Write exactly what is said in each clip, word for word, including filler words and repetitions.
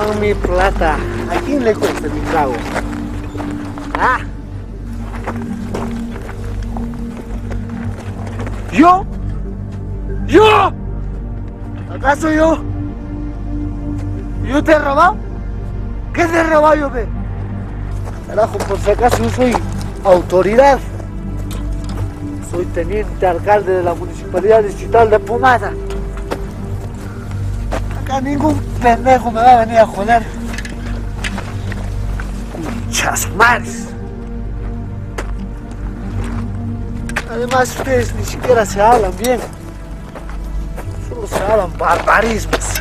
con mi plata. ¿A quién le cuesta mi trago? ¿Ah? ¿Yo? ¿Yo? ¿Acaso yo? ¿Yo te he robado? ¿Qué te he robado yo, ve? Carajo, por si acaso yo soy autoridad. Soy teniente alcalde de la Municipalidad Distrital de Pomada. Acá ningún pendejo me va a venir a joder. Muchas mares. Además, ustedes ni siquiera se hablan bien. Solo se hablan barbarismos.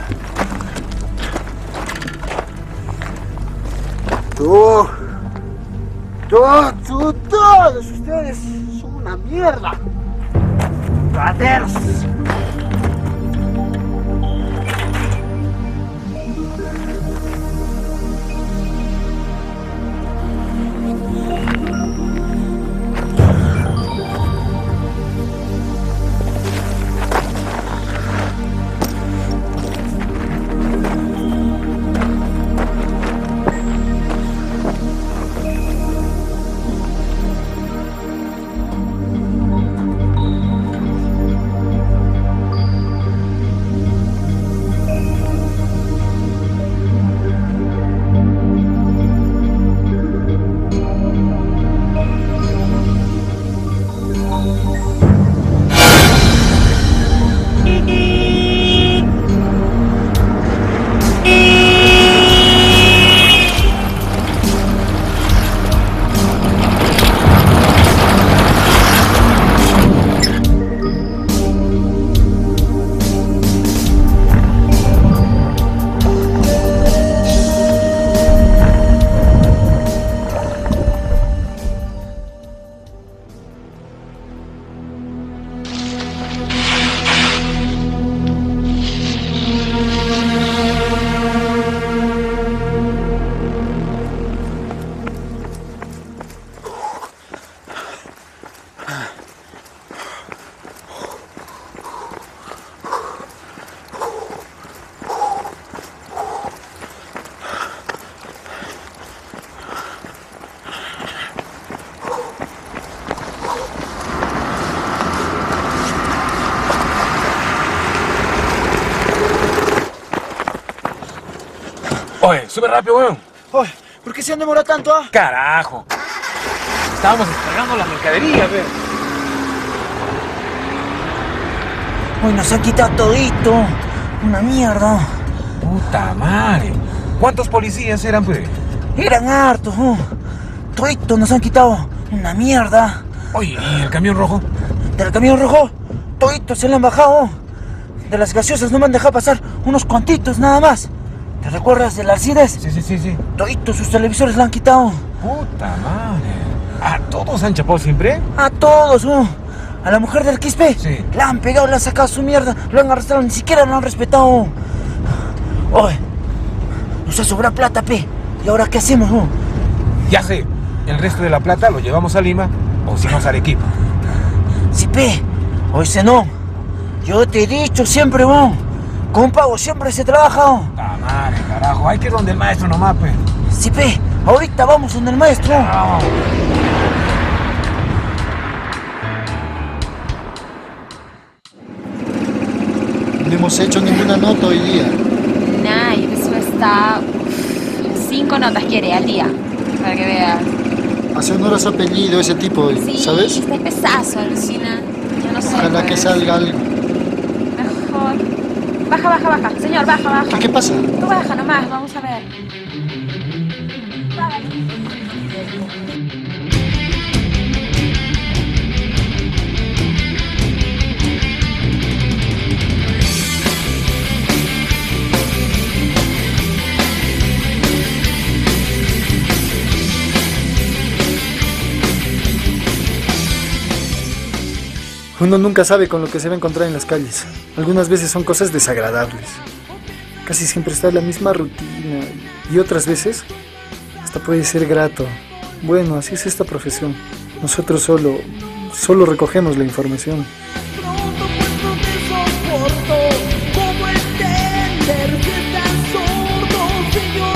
Tú, tú, tú, todos ustedes son una mierda. Rateros. Oye, sube rápido, weón. Oye, ¿por qué se han demorado tanto, ah? Carajo. Estábamos descargando la mercadería, weón. Oye, nos han quitado todito. Una mierda. Puta madre. ¿Cuántos policías eran, pues? Eran hartos, oh. Todito nos han quitado. Una mierda. Oye, ¿y el camión rojo? Del camión rojo, todito se le han bajado. De las gaseosas no me han dejado pasar unos cuantitos nada más. ¿Te recuerdas del Alcides? Sí, sí, sí, sí. Toditos sus televisores le han quitado. Puta madre. ¿A todos han chapado siempre? A todos, oh. A la mujer del Quispe. Sí. Le han pegado, le han sacado su mierda. Lo han arrestado, ni siquiera lo han respetado. Oye, nos ha sobrado plata, pe. ¿Y ahora qué hacemos, oh? Ya sé. El resto de la plata lo llevamos a Lima o si no a Arequipa. Sí, pe. Oye, se no. Yo te he dicho siempre, oh. Con pago siempre se trabaja, oh. Puta madre, carajo. Hay que ir donde el maestro nomás, pe. Sí, pe. Ahorita vamos donde el maestro. No. No hemos hecho ninguna nota hoy día. Nah, y eso está... Uf, cinco notas quiere al día, para que veas. Hace honor a su apellido ese tipo, Sí, ¿sabes? está pesazo, alucina. Yo no sé. Ojalá que pues. salga algo. Mejor. Baja, baja, baja. Señor, baja, baja. ¿Qué, qué pasa? Tú baja nomás, vamos a ver. Uno nunca sabe con lo que se va a encontrar en las calles. Algunas veces son cosas desagradables. Casi siempre está la misma rutina. Y otras veces hasta puede ser grato. Bueno, así es esta profesión. Nosotros solo, solo recogemos la información. ¿Cómo entender que estás sordo, señor?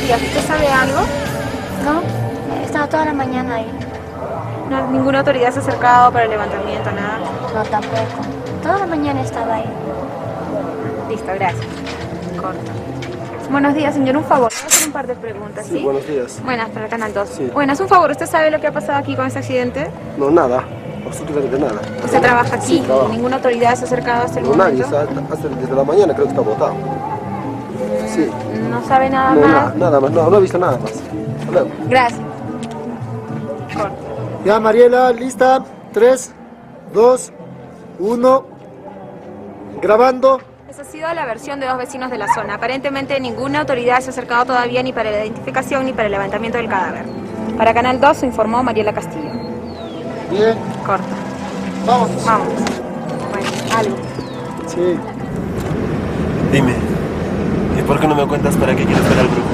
días. ¿Usted sabe algo? No, he estado toda la mañana ahí. No, ninguna autoridad se ha acercado para el levantamiento, nada. No, tampoco. Toda la mañana estaba ahí. Listo, gracias. Corto. Buenos días, señor. Un favor. Voy a hacer un par de preguntas, ¿sí? Sí, buenos días. Buenas, para el Canal dos. Sí. Buenas, un favor. ¿Usted sabe lo que ha pasado aquí con este accidente? No, nada. Absolutamente nada. ¿Usted trabaja aquí? Sí, trabajo. ¿Ninguna autoridad se ha acercado hasta el No, nadie. momento? Está, hasta desde la mañana creo que está botado. Sí. ¿No sabe nada No, más? nada, nada más. No, no he visto nada más. Hasta luego. Gracias. Ya, Mariela, lista. Tres, dos, uno. Grabando. Esa ha sido la versión de dos vecinos de la zona. Aparentemente ninguna autoridad se ha acercado todavía ni para la identificación ni para el levantamiento del cadáver. Para Canal dos se informó Mariela Castillo. Bien. Corta. Vamos. Vamos. Bueno, algo. Sí. Dime, ¿y por qué no me cuentas para qué quieres ver al grupo?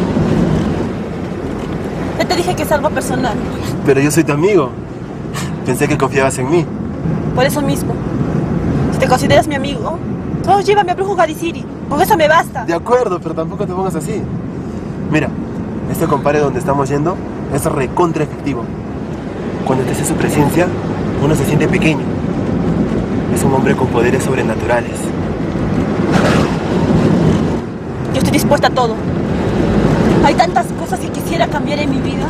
Ya te dije que es algo personal. Pero yo soy tu amigo. Pensé que confiabas en mí. Por eso mismo. Si te consideras mi amigo, solo llévame a Brujo Gariciri. Con eso me basta. De acuerdo, pero tampoco te pongas así. Mira, este compadre donde estamos yendo es recontra efectivo. Cuando te hace su presencia, uno se siente pequeño. Es un hombre con poderes sobrenaturales. Yo estoy dispuesta a todo. Hay tantas cosas que quisiera cambiar en mi vida.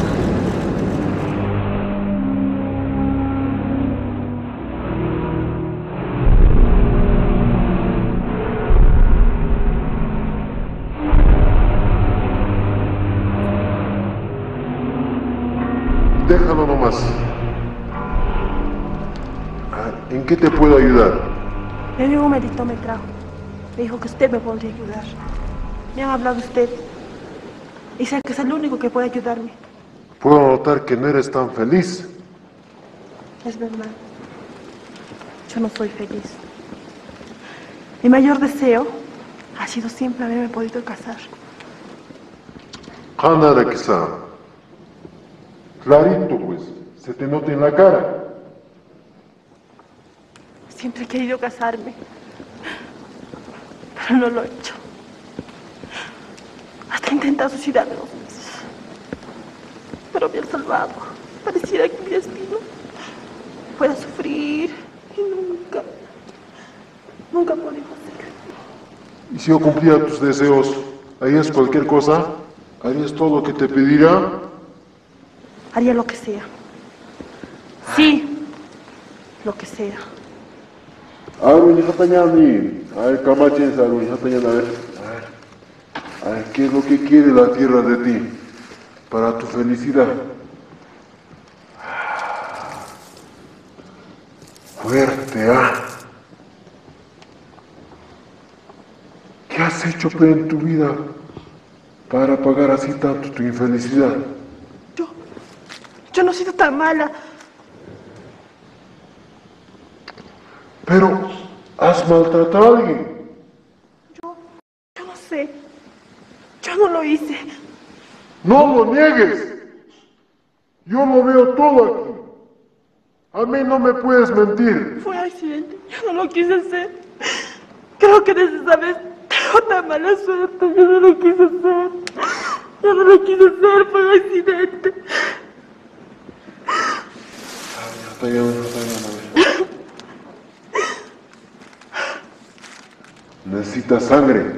Déjalo nomás. Ah, ¿en qué te puedo ayudar? Mi amigo Merito me trajo. Me dijo que usted me podría ayudar. Me han hablado de usted. Y sé que es el único que puede ayudarme. Puedo notar que no eres tan feliz. Es verdad. Yo no soy feliz. Mi mayor deseo ha sido siempre haberme podido casar. Hanara quizá. Clarito, pues. Se te nota en la cara. Siempre he querido casarme. Pero no lo he hecho. Hasta he intentado suicidarme dos veces. Pero me han salvado. Pareciera que mi destino fuera sufrir. Y nunca, nunca he podido hacer. Y si yo cumplía tus deseos, ¿harías cualquier cosa? ¿Harías todo lo que te pediera? Haría lo que sea. Sí, lo que sea. Arun, Hatañani. A ver, Camachens, Arun, Hatañani, a ver. A ver. A ver, ¿qué es lo que quiere la tierra de ti? Para tu felicidad. Fuerte, ¿ah? ¿Qué has hecho pero en tu vida para pagar así tanto tu infelicidad? Yo, yo no he sido tan mala. Pero, ¿has maltratado a alguien? Yo, yo no sé. Yo no lo hice. ¡No lo niegues! Yo lo veo todo aquí. A mí no me puedes mentir. Fue accidente. Yo no lo quise hacer. Creo que desde esa vez tengo tan mala suerte. Yo no lo quise hacer. Yo no lo quise hacer. Fue un accidente. Está bien, está bien, necesita sangre.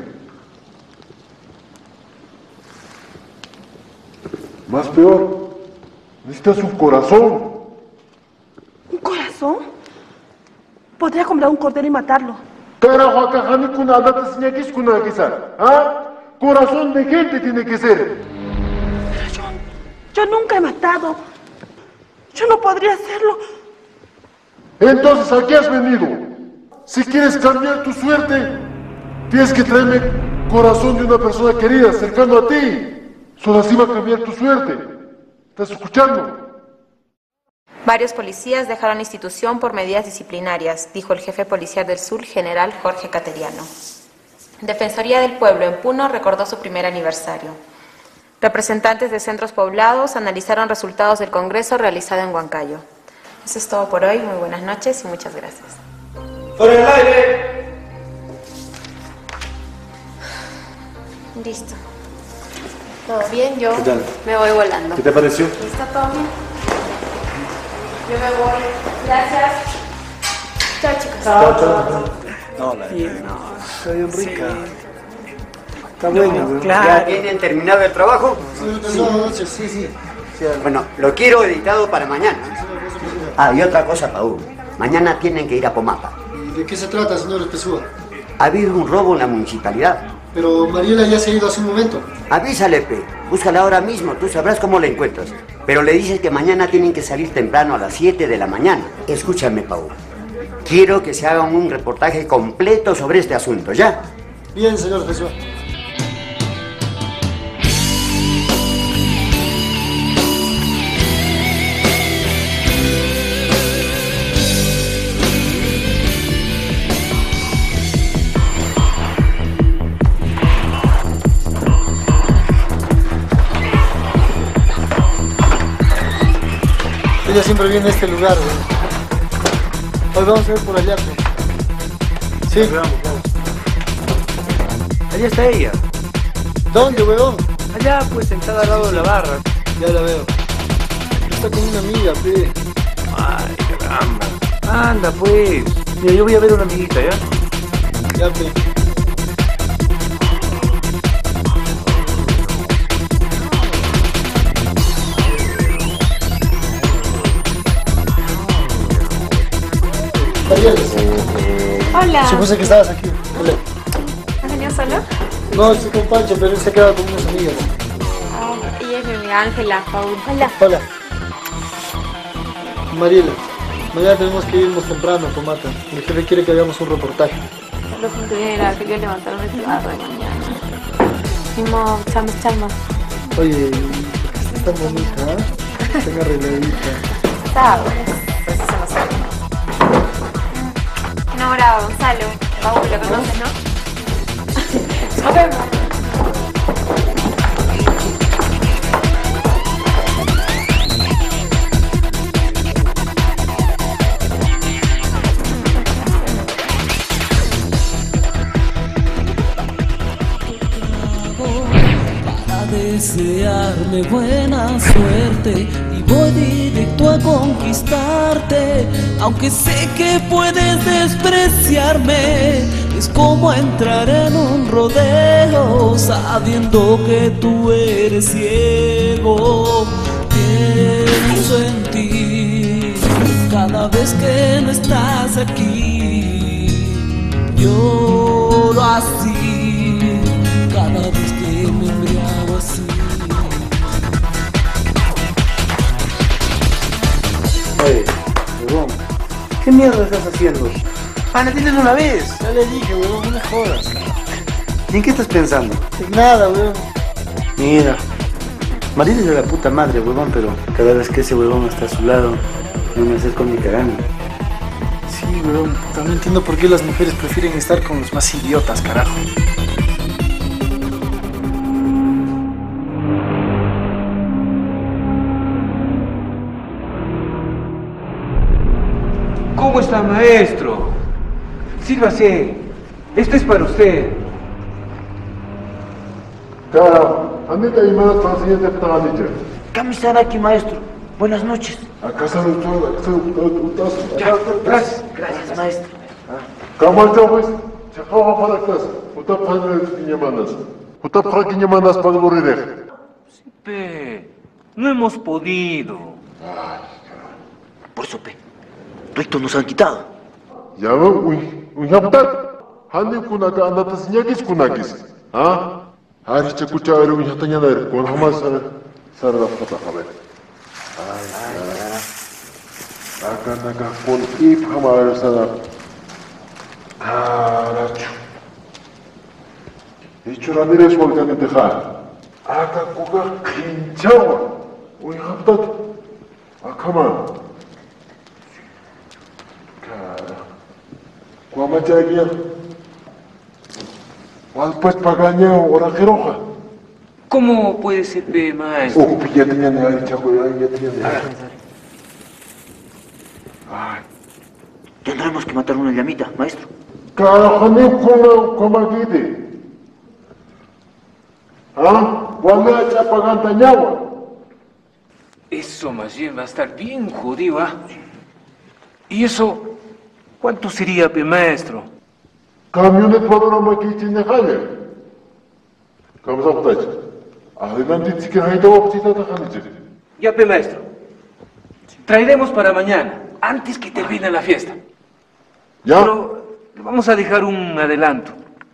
Más peor, necesitas un corazón. ¿Un corazón? Podría comprar un cordero y matarlo. Carajo, acá, Jani, kuna, date señakis, kuna, quizá. ¿Ah? Corazón de gente tiene que ser. Pero yo, yo nunca he matado. Yo no podría hacerlo. Entonces, ¿a qué has venido? Si quieres cambiar tu suerte, tienes que traerme corazón de una persona querida, cercano a ti. Solo así va a cambiar tu suerte. ¿Estás escuchando? Varios policías dejaron la institución por medidas disciplinarias, dijo el jefe policial del sur, general Jorge Cateriano. Defensoría del Pueblo en Puno recordó su primer aniversario. Representantes de centros poblados analizaron resultados del congreso realizado en Huancayo. Eso es todo por hoy. Muy buenas noches y muchas gracias. ¡Fuera del aire! Listo. ¿Todo bien? Yo ¿Qué tal? me voy volando. ¿Qué te pareció? ¿Está todo bien? Yo me voy. Gracias. Chao, chicos. Chao, chao. No, la No, está bien rica. Está buena, weón. ¿Ya tienen terminado el trabajo? Sí, sí, sí. Bueno, lo quiero editado para mañana. Ah, y otra cosa, Paul. Mañana tienen que ir a Pomapa. ¿De qué se trata, señor Espesúa? Ha habido un robo en la municipalidad. Pero Mariela ya se ha ido hace un momento. Avísale, Pe. Búscala ahora mismo, tú sabrás cómo la encuentras. Pero le dices que mañana tienen que salir temprano a las siete de la mañana. Escúchame, Paul. Quiero que se haga un reportaje completo sobre este asunto, ¿ya? Bien, señor Espesúa. Ella siempre viene a este lugar, güey. Hoy vamos a ver por allá, güey. Sí. Vamos, vamos. Allá está ella. ¿Dónde, weón? Allá, pues, sentada al lado de la barra. Ya la veo. Está con una amiga, pe. Ay, caramba. Anda, pues. Mira, yo voy a ver a una amiguita, ¿ya? Ya, pe. Hola. Supuse que estabas aquí. Hola. ¿Has venido solo? No, estoy con Pancho, pero él se queda con unas amigas. Ah, ella es mi amiga Ángela, Paul. Hola. Hola. Mariela, mañana tenemos que irnos temprano a Pomata. El jefe quiere que hagamos un reportaje. Lo que tuviera, quería levantarme tarde de mañana. Primo, charmas, charmas. Oye, ¿por qué estás tan bonita, eh? Tenga arregladita. Sabes, por eso se nos sale. Enamorado, Gonzalo. Paul, lo conoces, ¿no? Nos vemos. Desearme buena suerte y voy directo a conquistarte, aunque sé que puedes despreciarme. Es como entrar en un rodeo sabiendo que tú eres ciego. Pienso en ti cada vez que no estás aquí. Lloro así cada vez que me embriago así. Oye, huevón, ¿qué mierda estás haciendo? Pana, tienes una vez. Ya le dije, weón, no me jodas. ¿Y en qué estás pensando? En nada, weón. Mira, Mariela es de la puta madre, huevón, pero cada vez que ese huevón está a su lado, no me acerco ni cagando. Sí, weón, puta, no entiendo por qué las mujeres prefieren estar con los más idiotas, carajo. ¿Cómo está, maestro? Sírvase. Esto es para usted. Claro, Anita y más para el siguiente petagadillo. Kamisaraki, maestro. Buenas noches. Acá está el chulo, acá está el tazo. Gracias. Gracias, maestro. Камальта pues, чахава парактас. Утап ханрес кинеманас. Утап ха кинеманас паглорирех. Pe, no hemos podido. Por eso, pe. Recto nos han quitado. Ya ve, uy, uy, yaptat. Hani kunaka anatas nyagis kunakis. ¿Ah? Hari chakucha ver uy hatanya ver. Con jamás sar sar la fata jaber. Ay, acá naga con ip jamás sar. Caracho. Dicho Ramírez volcán de Tejar. Acá kuga kinchawa. Uy, yaptat. Acá man. Guamachaguía. ¿Cuál pues pagaña hora jeroja? ¿Cómo puede ser, pe, maestro? Oh, ya tenían ahí, chaco, ya tenían ahí. Ay. Tendremos que matar una llamita, maestro. Carajo, ni como, como aquí. ¿Ah? Guanacha Pagantañagua. Eso más bien va a estar bien jodido, ¿ah? ¿Y eso cuánto sería, pe maestro? Camionet panorama que tiene Jaya. Vamos a votar. Adelante, si quieres, ahí te voy a presentar. Ya, pe maestro. Traeremos para mañana, antes que termine la fiesta. ¿Ya? Pero vamos a dejar un adelanto.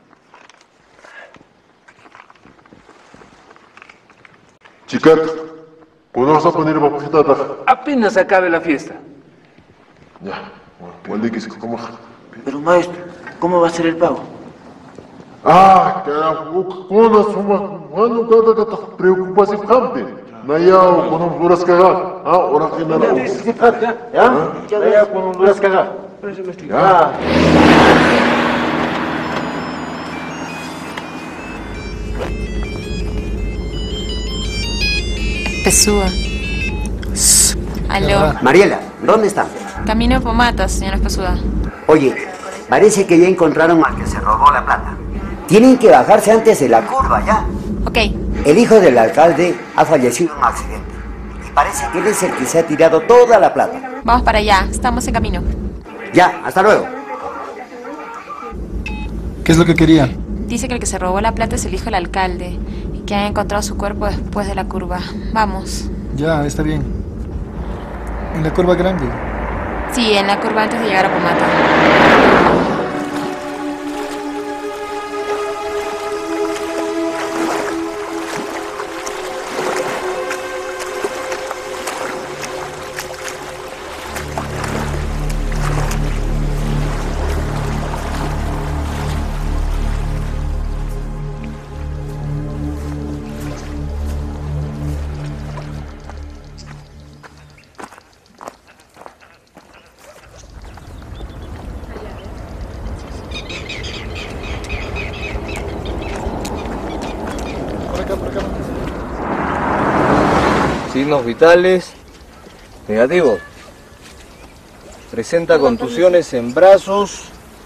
Chicato, ¿cuándo vas a poner para presentar? Apenas acabe la fiesta. Ya, bueno, que se coma. Pero maestro, ¿cómo va a ser el pago? Ah, carajo, ¿cómo la suma? Cuando cada que te preocupas en campe. Naya, cuando duras cagar. Ah, ahora que nada. ¿Ya? Naya, cuando duras cagar. Ya. Pesúa. Aló. Mariela, ¿dónde están? Camino a Pomatas, señora Pesúa. Oye, parece que ya encontraron al que se robó la plata. Tienen que bajarse antes de la curva, ya. Ok. El hijo del alcalde ha fallecido en un accidente. Y parece que él es el que se ha tirado toda la plata. Vamos para allá, estamos en camino. Ya, hasta luego. ¿Qué es lo que quería? Dice que el que se robó la plata es el hijo del alcalde y que han encontrado su cuerpo después de la curva. Vamos. Ya, está bien. En la curva grande. Sí, en la curva antes de llegar a Pomata. Signos vitales negativos. Presenta contusiones en brazos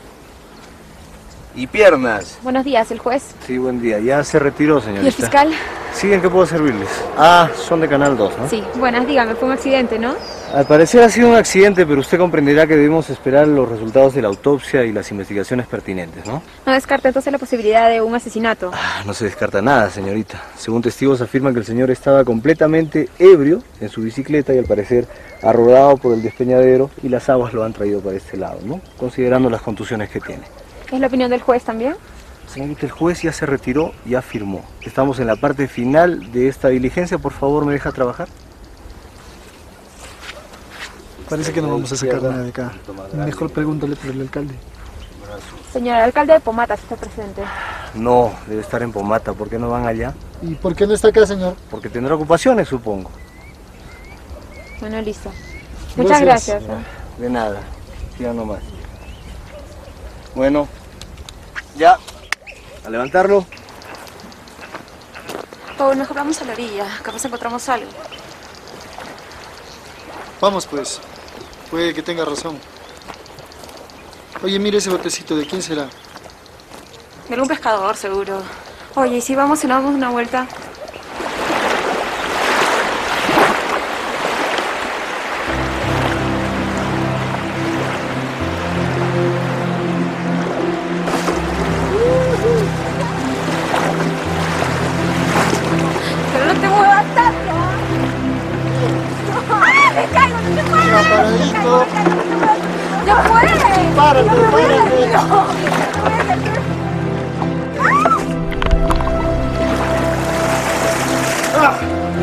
y piernas. Buenos días, ¿el juez? Sí, buen día. Ya se retiró, señorita. ¿Y el fiscal? Sí, ¿en qué puedo servirles? Ah, son de Canal dos, ¿no? Sí, buenas, dígame, fue un accidente, ¿no? Al parecer ha sido un accidente, pero usted comprenderá que debemos esperar los resultados de la autopsia y las investigaciones pertinentes, ¿no? No descarta entonces la posibilidad de un asesinato. Ah, no se descarta nada, señorita. Según testigos afirman que el señor estaba completamente ebrio en su bicicleta y al parecer ha rodado por el despeñadero y las aguas lo han traído para este lado, ¿no? Considerando las contusiones que tiene. ¿Es la opinión del juez también? Señorita, el juez ya se retiró, ya firmó. Estamos en la parte final de esta diligencia. Por favor, ¿me deja trabajar? Parece que no vamos a sacar nada de acá. Mejor pregúntale por el alcalde. Señor, el alcalde de Pomatas está presente. No, debe estar en Pomata. ¿Por qué no van allá? ¿Y por qué no está acá, señor? Porque tendrá ocupaciones, supongo. Bueno, listo. Muchas gracias. gracias ¿eh? De nada. Sigan nomás. Bueno, ya. A levantarlo. Paul, mejor vamos a la orilla. Capaz encontramos algo. Vamos, pues. Puede que tenga razón. Oye, mire ese botecito. ¿De quién será? De algún pescador, seguro. Oye, ¿y si vamos y nos damos una vuelta? Pero no te muevas tanto. ¡Ah, me caigo! ¡No te muevas! Paradito. ¡No puedes! ¡Párate, ¡No párate! ¡Ah!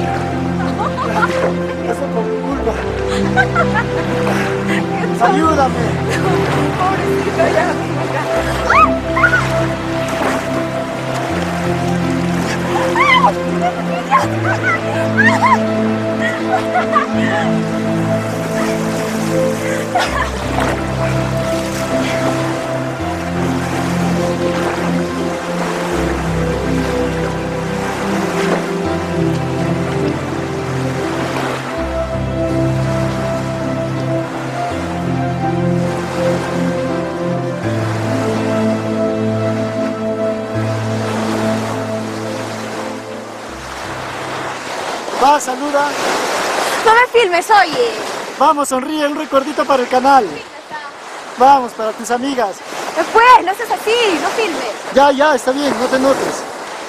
Eso por mi culpa. ¡Ayúdame! Pobrecito, ya. Va, saluda. No me filmes, oye. Vamos, sonríe, un recuerdito para el canal. Vamos, para tus amigas. Después, no seas así, no filmes. Ya, ya, está bien, no te notes.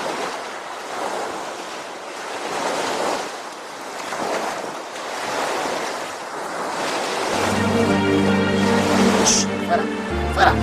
Fuera, fuera.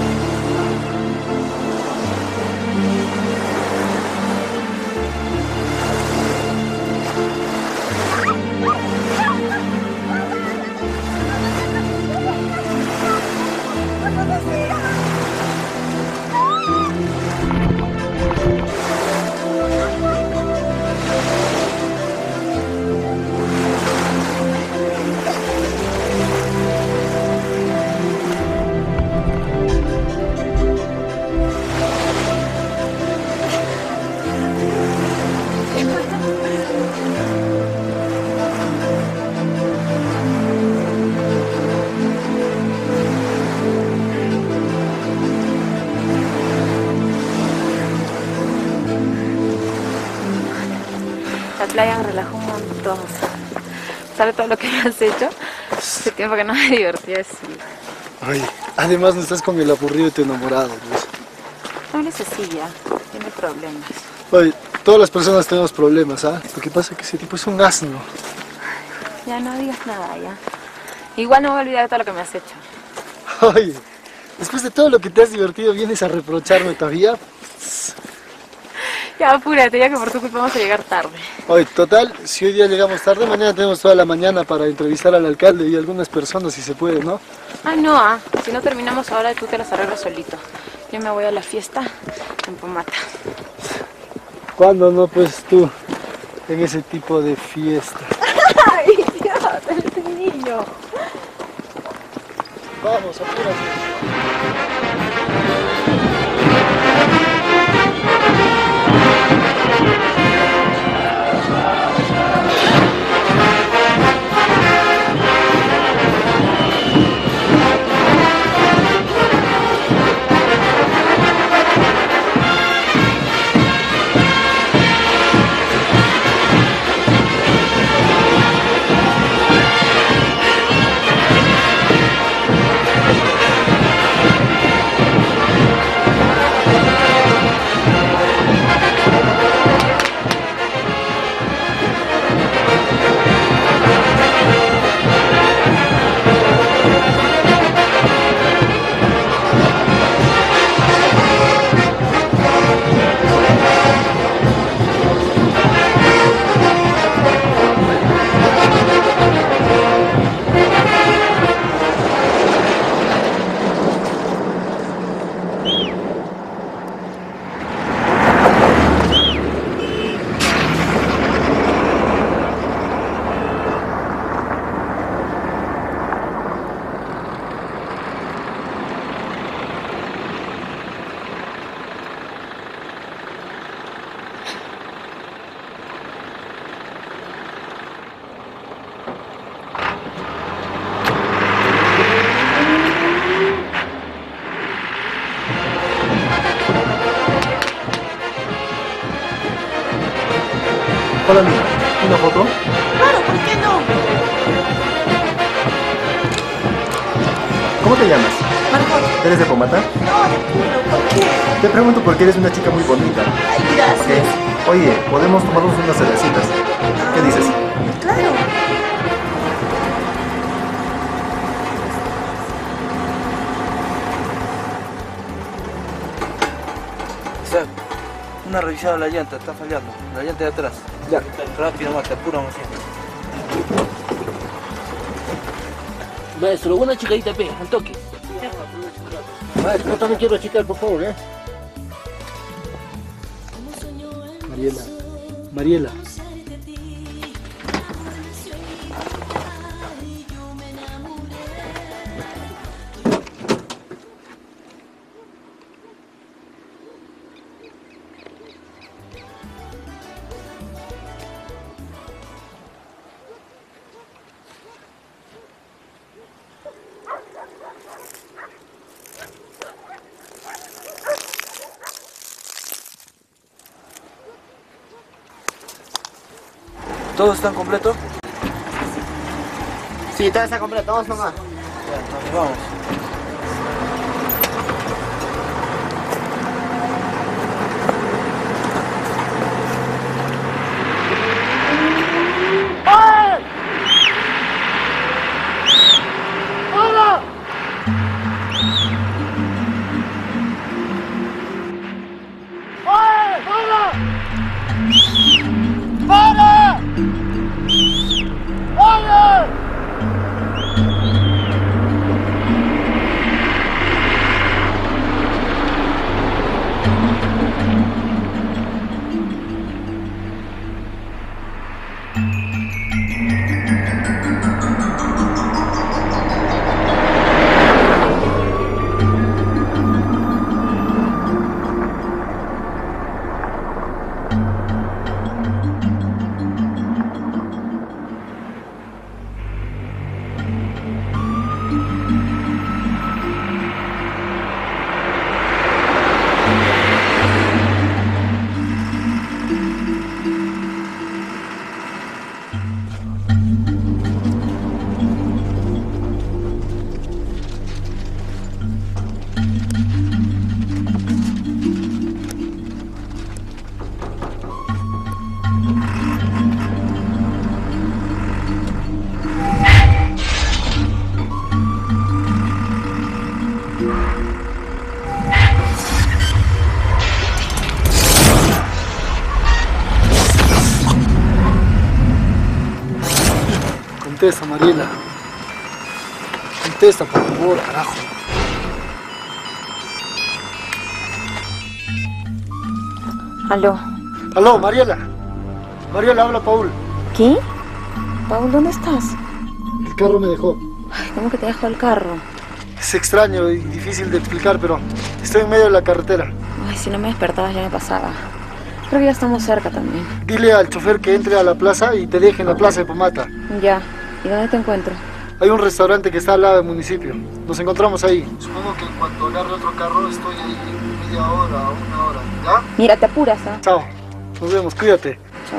La playa me relajó un montón. ¿Sabes todo lo que me has hecho? Hace tiempo que no me divertía así. Ay, además no estás con el aburrido de tu enamorado, pues. No hables así ya, tiene problemas. Oye, todas las personas tenemos problemas, ¿ah? Lo que pasa es que ese tipo es un asno. Ya no digas nada, ya. Igual no me voy a olvidar de todo lo que me has hecho. Oye, después de todo lo que te has divertido, ¿vienes a reprocharme todavía? Ya, apúrate, ya que por tu culpa vamos a llegar tarde. Oye, total, si hoy día llegamos tarde, mañana tenemos toda la mañana para entrevistar al alcalde y algunas personas, si se puede, ¿no? Ah, no, ah. Si no terminamos ahora, tú te las arreglas solito. Yo me voy a la fiesta en Pomata. ¿Cuándo no, pues tú, en ese tipo de fiesta? Ay, Dios, eres un niño. Vamos, apúrate. Hola, amiga. ¿Una foto? Claro, ¿por qué no? ¿Cómo te llamas? Margot. ¿Eres de Pomata? No, de Puno, ¿por qué? Te pregunto porque eres una chica muy bonita. Ay, gracias. Ok. Oye, podemos tomarnos unas cervecitas. ¿Qué dices? Claro. Isaac, una revisada a la llanta, está fallando. La llanta de atrás. Ya. Rápido, más, te apuramos siempre. Maestro, una chicadita, pe, un toque. Maestro, yo también quiero achicar, por favor, ¿eh? Mariela, Mariela. ¿Todos están completos? Sí, todo está completo, vamos nomás. Ya, nos vamos. Contesta, Mariela. Contesta, por favor, carajo. Aló. Aló, Mariela. Mariela, habla Paul. ¿Qué? Paul, ¿dónde estás? El carro me dejó. Ay, ¿cómo que te dejó el carro? Es extraño y difícil de explicar, pero estoy en medio de la carretera. Ay, si no me despertabas ya me pasaba. Creo que ya estamos cerca también. Dile al chofer que entre a la plaza y te deje en la plaza de Pomata. Ya. ¿Y dónde te encuentro? Hay un restaurante que está al lado del municipio. Nos encontramos ahí. Supongo que en cuanto agarre otro carro estoy ahí media hora, una hora. ¿Ya? Mira, te apuras, ¿ah? Chao. Nos vemos, cuídate. Chao.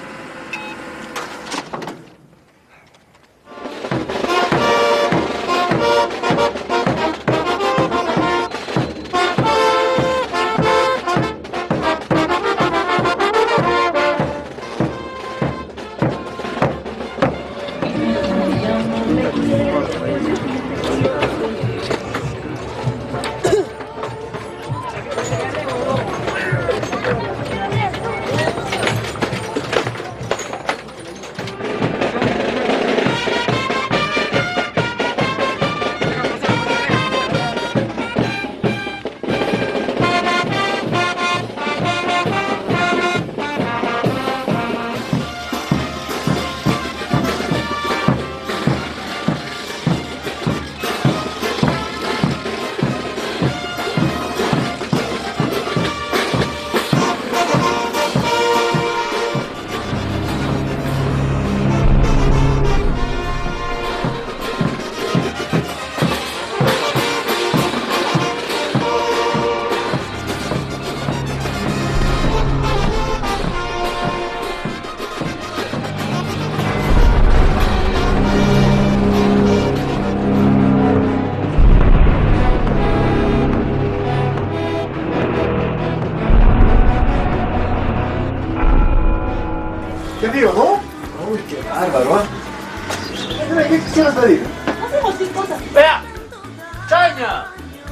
¿Qué digo, no? Uy, qué bárbaro, ¿ah? ¿Qué quisieras pedir? Hacemos sin cosas. ¡Vea! ¡Chaña!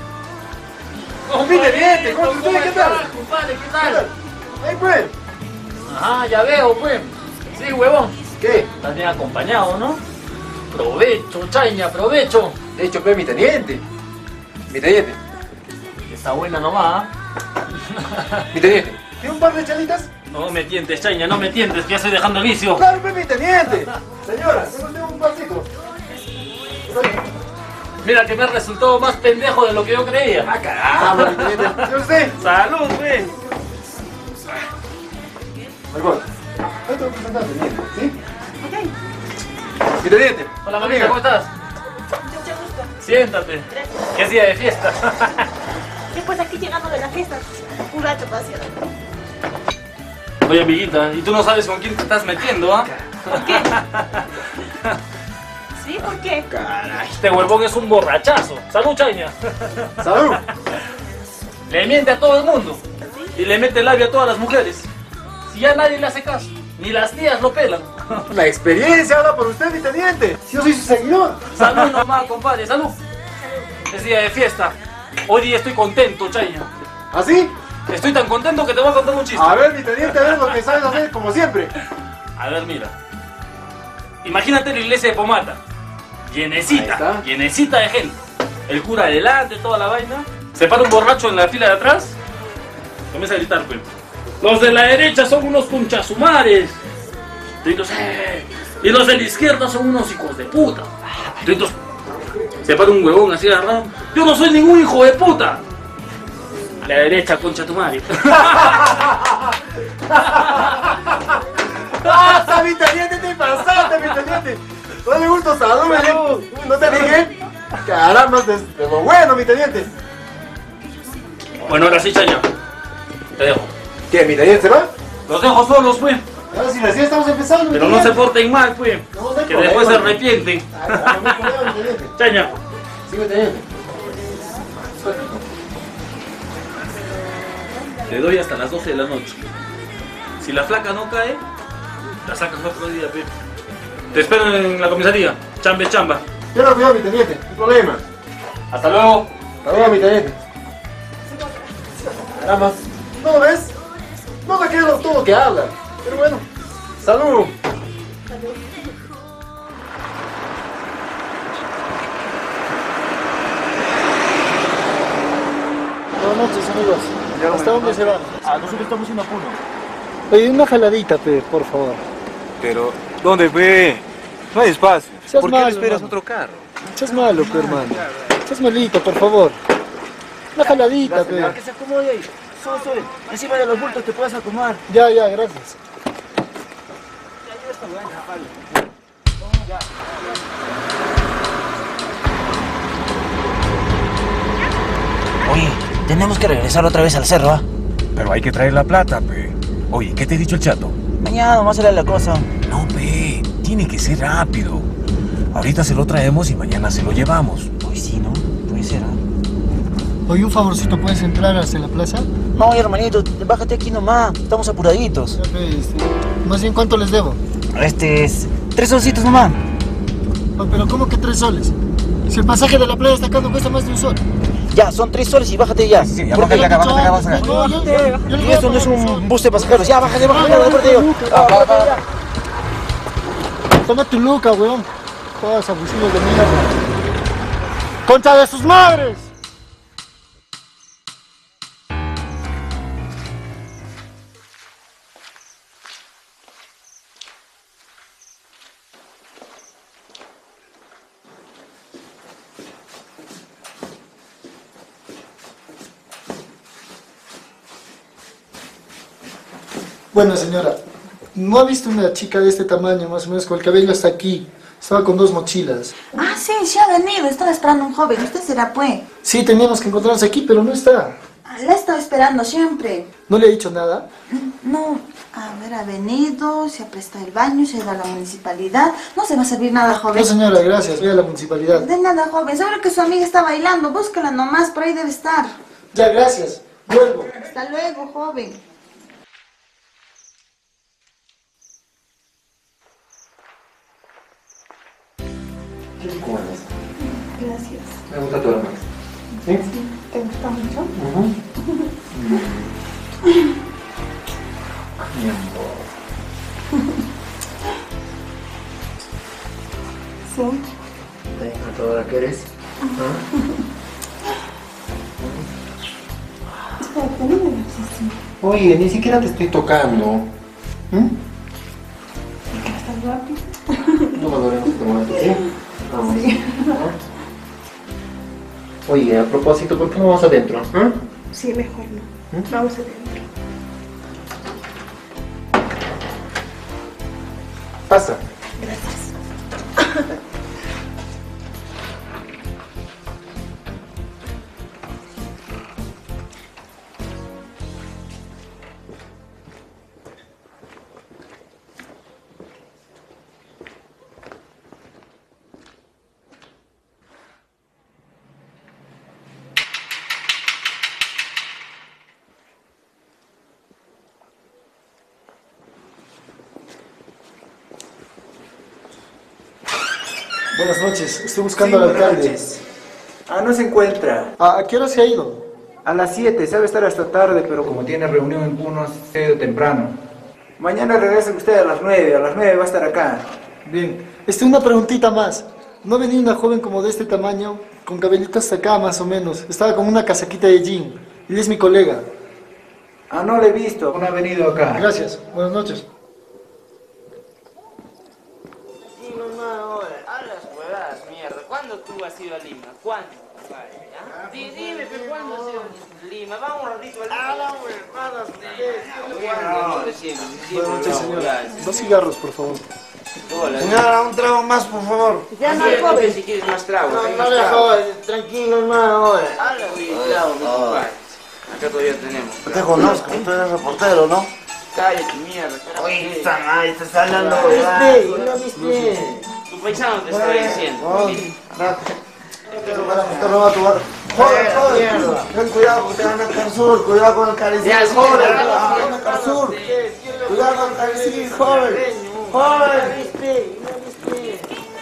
Compite bien, ¿cómo ¿Cómo estás? ¿Qué tal? estás, compadre? ¿Qué tal? Ahí pues. Ajá, ya veo, pues. Sí, huevón. ¿Qué? Estás bien acompañado, ¿no? Provecho, Chaña, provecho. De hecho, ve mi teniente. Mi teniente. Está buena nomás, ¿ah? Mi teniente. ¿Tiene un par de chalitas? No me tientes, Chaña, no me tientes, que ya estoy dejando el vicio. Claro, pues mi teniente. Señora, tengo un pasito. Mira que me ha resultado más pendejo de lo que yo creía. Ah, caramba, mi teniente. ¿Y usted? ¡Salud, güey! Margot, no te voy a presentar, teniente, ¿sí? Mi teniente. Hola, mamita, ¿cómo estás? Mucho gusto. Siéntate. Que es día de fiesta. Después aquí llegando de la fiesta, un rato paseando. Oye, amiguita, ¿y tú no sabes con quién te estás metiendo, ah? ¿Por qué? ¿Sí? ¿Por qué? Caray, este huevón es un borrachazo. Salud, Chaña. Salud. Le miente a todo el mundo. Y le mete labia a todas las mujeres. Si ya nadie le hace caso, ni las tías lo pelan. La experiencia habla por usted, mi teniente. Si yo soy su seguidor. Salud nomás, compadre, salud. Es día de fiesta. Hoy día estoy contento, Chaña. ¿Así? Estoy tan contento que te voy a contar un chiste. A ver, mi teniente, a ver lo que sabes hacer, como siempre. A ver, mira. Imagínate la iglesia de Pomata. Llenecita, llenecita de gente. El cura adelante, toda la vaina. Se para un borracho en la fila de atrás. Comienza a gritar, pues. Los de la derecha son unos conchasumares. Toditos, eh. Y los de la izquierda son unos hijos de puta. Toditos. Se para un huevón así agarrado. Yo no soy ningún hijo de puta. A la derecha, concha tu madre. ¡Ah, mi teniente, te pasaste, mi teniente! No le gusta salud, mi teniente. ¿No te dije? Caramba, de, de lo bueno, mi teniente. Bueno, ahora sí, Chaña. Te dejo. ¿Qué, mi teniente se va? Los dejo solos, pues. Ahora si recién estamos empezando, Pero no se porten mal, pues. No, no que problema, después se arrepienten. Ah, no hay problema, mi teniente. Chaña. Sí, mi teniente. Le doy hasta las doce de la noche. Si la flaca no cae, la sacas otro día, pe. Te espero en la comisaría. Chambe, chamba. Yo lo cuido, mi teniente. No hay problema. Hasta luego. Hasta luego, mi teniente. Caramba. ¿No ves? No me queda todo lo que habla. Pero bueno. Salud. Buenas noches, amigos. ¿Hasta dónde se van? Ah, nosotros estamos yendo a Puno. Oye, una jaladita, pe, por favor. Pero, ¿dónde, pe? No hay espacio. Seas ¿Por qué malo, no esperas hermano. otro carro? Seas malo, pe, hermano. Seas malito, por favor. Una jaladita, pe. Que se acomode ahí. Sube, sube. Encima de los bultos te puedes acomodar. Ya, ya, gracias. Oye, tenemos que regresar otra vez al cerro, ¿ah? Pero hay que traer la plata, pe. Oye, ¿qué te ha dicho el chato? Mañana nomás será la cosa. No, pe. Tiene que ser rápido. Ahorita se lo traemos y mañana se lo llevamos. Pues sí, ¿no? Puede ser, ¿ah? Oye, un favorcito, ¿puedes entrar hasta la plaza? No, hermanito, bájate aquí nomás. Estamos apuraditos. Ya, pe, este, más bien, ¿cuánto les debo? Este es... Tres solcitos nomás. Oye, pero ¿cómo que tres soles? Si el pasaje de la playa hasta acá no cuesta más de un sol. Ya, son tres soles y bájate ya. Sí, ya bájate acá, bájate acá, bájate acá. No, yo, yo, yo Y esto no es un bus de pasajeros. Ya, bájate, bájate, ya, bájate yo. Ah, bájate ya. Toma tu luca, weón. Todas abusivos de mierda. ¡Concha de sus madres! Bueno, señora, ¿no ha visto una chica de este tamaño, más o menos, con el cabello hasta aquí? Estaba con dos mochilas. Ah, sí, sí ha venido. Estaba esperando un joven. ¿Usted será, pues? Sí, teníamos que encontrarnos aquí, pero no está. Ah, la he estado esperando siempre. ¿No le ha dicho nada? No, a ver, ha venido, se ha prestado el baño, se ha ido a la municipalidad. No se va a servir nada, joven. No, señora, gracias. Voy a la municipalidad. De nada, joven. Seguro que su amiga está bailando. Búscala nomás, por ahí debe estar. Ya, gracias. Vuelvo. Hasta luego, joven. ¿Cómo andas? Gracias. Me gusta tu hermano. ¿Sí? ¿Te gusta mucho? Uh-huh. Mi amor. Sí. ¿La encantadora que eres? Espérate, no me veas así. Oye, ni siquiera te estoy tocando. ¿Mm? ¿Estás guapo? No valoremos este momento, ¿sí? Vamos. Sí. Oye, a propósito, ¿por qué no vamos adentro? ¿Eh? Sí, mejor no. Vamos adentro. Pasa. Gracias. Buenas noches, estoy buscando al alcalde. Noches. Ah, no se encuentra. ¿A, ¿A qué hora se ha ido? A las siete, sabe estar hasta tarde, pero como tiene reunión en Puno, se ha ido temprano. Mañana regresa usted a las nueve, a las nueve va a estar acá. Bien, este, una preguntita más. ¿No ha venido una joven como de este tamaño, con cabellitos hasta acá más o menos? Estaba con una casaquita de jean. Él es mi colega. Ah, no le he visto, no ha venido acá. Gracias, buenas noches. Sí, mamá, ahora, hablas huevadas, mierda. ¿Cuándo tú has ido a Lima? ¿Cuándo? Vale, ¿ya? Sí, dime, pero ¿cuándo has ido a Lima? Vamos un ratito a Lima. Habla huevadas, ¿cuándo? Buenas noches, señora. Dos cigarros, por favor. Señora, un trago más, por favor. Ya no, joven. joven. Si quieres más trago. No, hay no más le trago. jodas, tranquilo, hermano, ahora. Habla, güey, trago, no te pares. Acá todavía tenemos. Te conozco, tú eres reportero, ¿no? Cállate, mierda. Oye, está mal, estás hablando. ¿Viste? ¿Viste? ¿No viste? Tu paisano te está diciendo. Te roba tu barro. Joder, joder. Ten cuidado porque te van a caer sur. Cuidado con el carecil, Ya, joven. sí, Te van a caer sur. Cuidado con el carecil, joven. Joven, ¿viste? ¿No viste?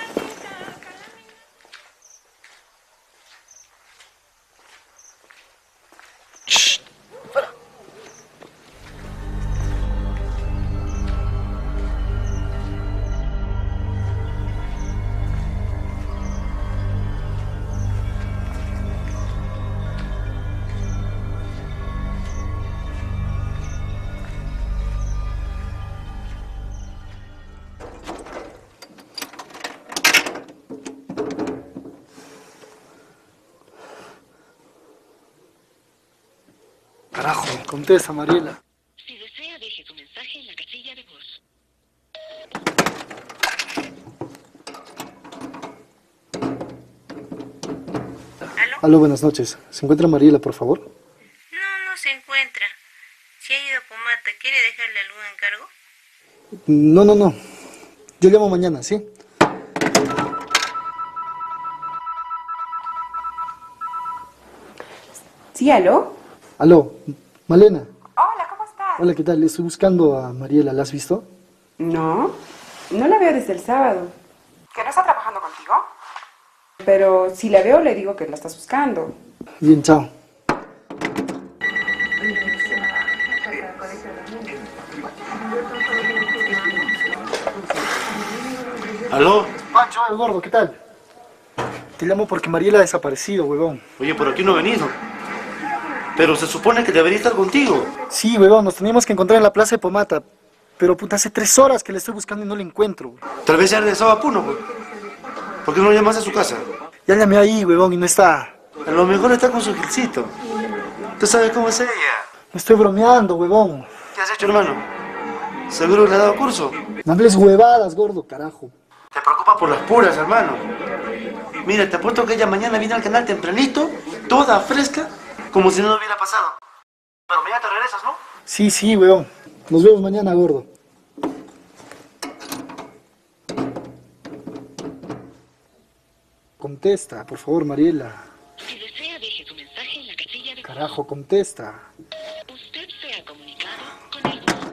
Carajo, contesta, Mariela. Si desea, deje su mensaje en la casilla de voz. ¿Aló? Aló, buenas noches. ¿Se encuentra Mariela, por favor? No, no se encuentra. Si ha ido a Pomata, ¿quiere dejarle algún encargo? No, no, no. Yo llamo mañana, ¿sí? ¿Sí, aló? Aló, Malena. Hola, ¿cómo estás? Hola, ¿qué tal? Estoy buscando a Mariela. ¿La has visto? No, no la veo desde el sábado. ¿Que no está trabajando contigo? Pero si la veo, le digo que la estás buscando. Bien, chao. ¿Aló? Pancho, el gordo, ¿qué tal? Te llamo porque Mariela ha desaparecido, huevón. Oye, por aquí no ha venido. Pero se supone que debería estar contigo. Sí, huevón, nos teníamos que encontrar en la plaza de Pomata. Pero puta, hace tres horas que le estoy buscando y no la encuentro. Tal vez ya regresaba a Puno, pues. ¿Por qué no llamas a su casa? Ya llamé ahí, huevón, y no está. A lo mejor está con su gilcito. ¿Tú sabes cómo es ella? Me estoy bromeando, huevón. ¿Qué has hecho, hermano? ¿Seguro le ha dado curso? No hables huevadas, gordo, carajo. Te preocupa por las puras, hermano. Mira, te apuesto que ella mañana viene al canal tempranito, toda fresca, como si no hubiera pasado. Pero mañana te regresas, ¿no? Sí, sí, huevón. Nos vemos mañana, gordo. Contesta, por favor, Mariela. Si desea, deje su mensaje en la casilla de voz. Carajo, contesta. Usted se ha comunicado con el buzón.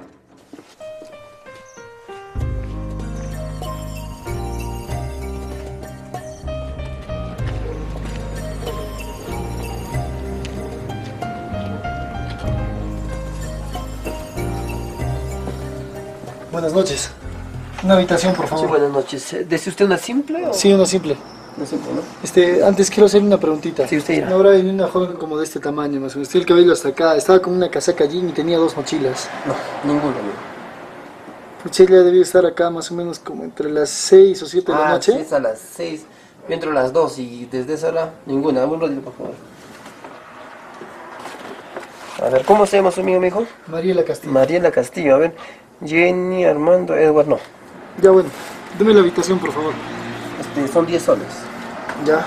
Buenas noches. Una habitación, por favor. Sí, buenas noches. ¿Desea usted una simple o...? Sí, una simple. Una simple, ¿no? Este, antes quiero hacerle una preguntita. Sí, usted dirá. No habrá venido una joven como de este tamaño, más o menos. Tiene el cabello hasta acá. Estaba con una casaca jean y tenía dos mochilas. No, ninguna. Pues ella debía estar acá más o menos como entre las seis o siete de la Ah, noche. sí, es a las seis. Yo entro a las dos y desde esa hora, ninguna. Dame un ratito, por favor. A ver, ¿cómo se llama su amigo, me dijo? Mariela Castillo. Mariela Castillo, a ver. Jenny, Armando, Edward, no. Ya, bueno. Deme la habitación, por favor. Este, son diez soles. Ya.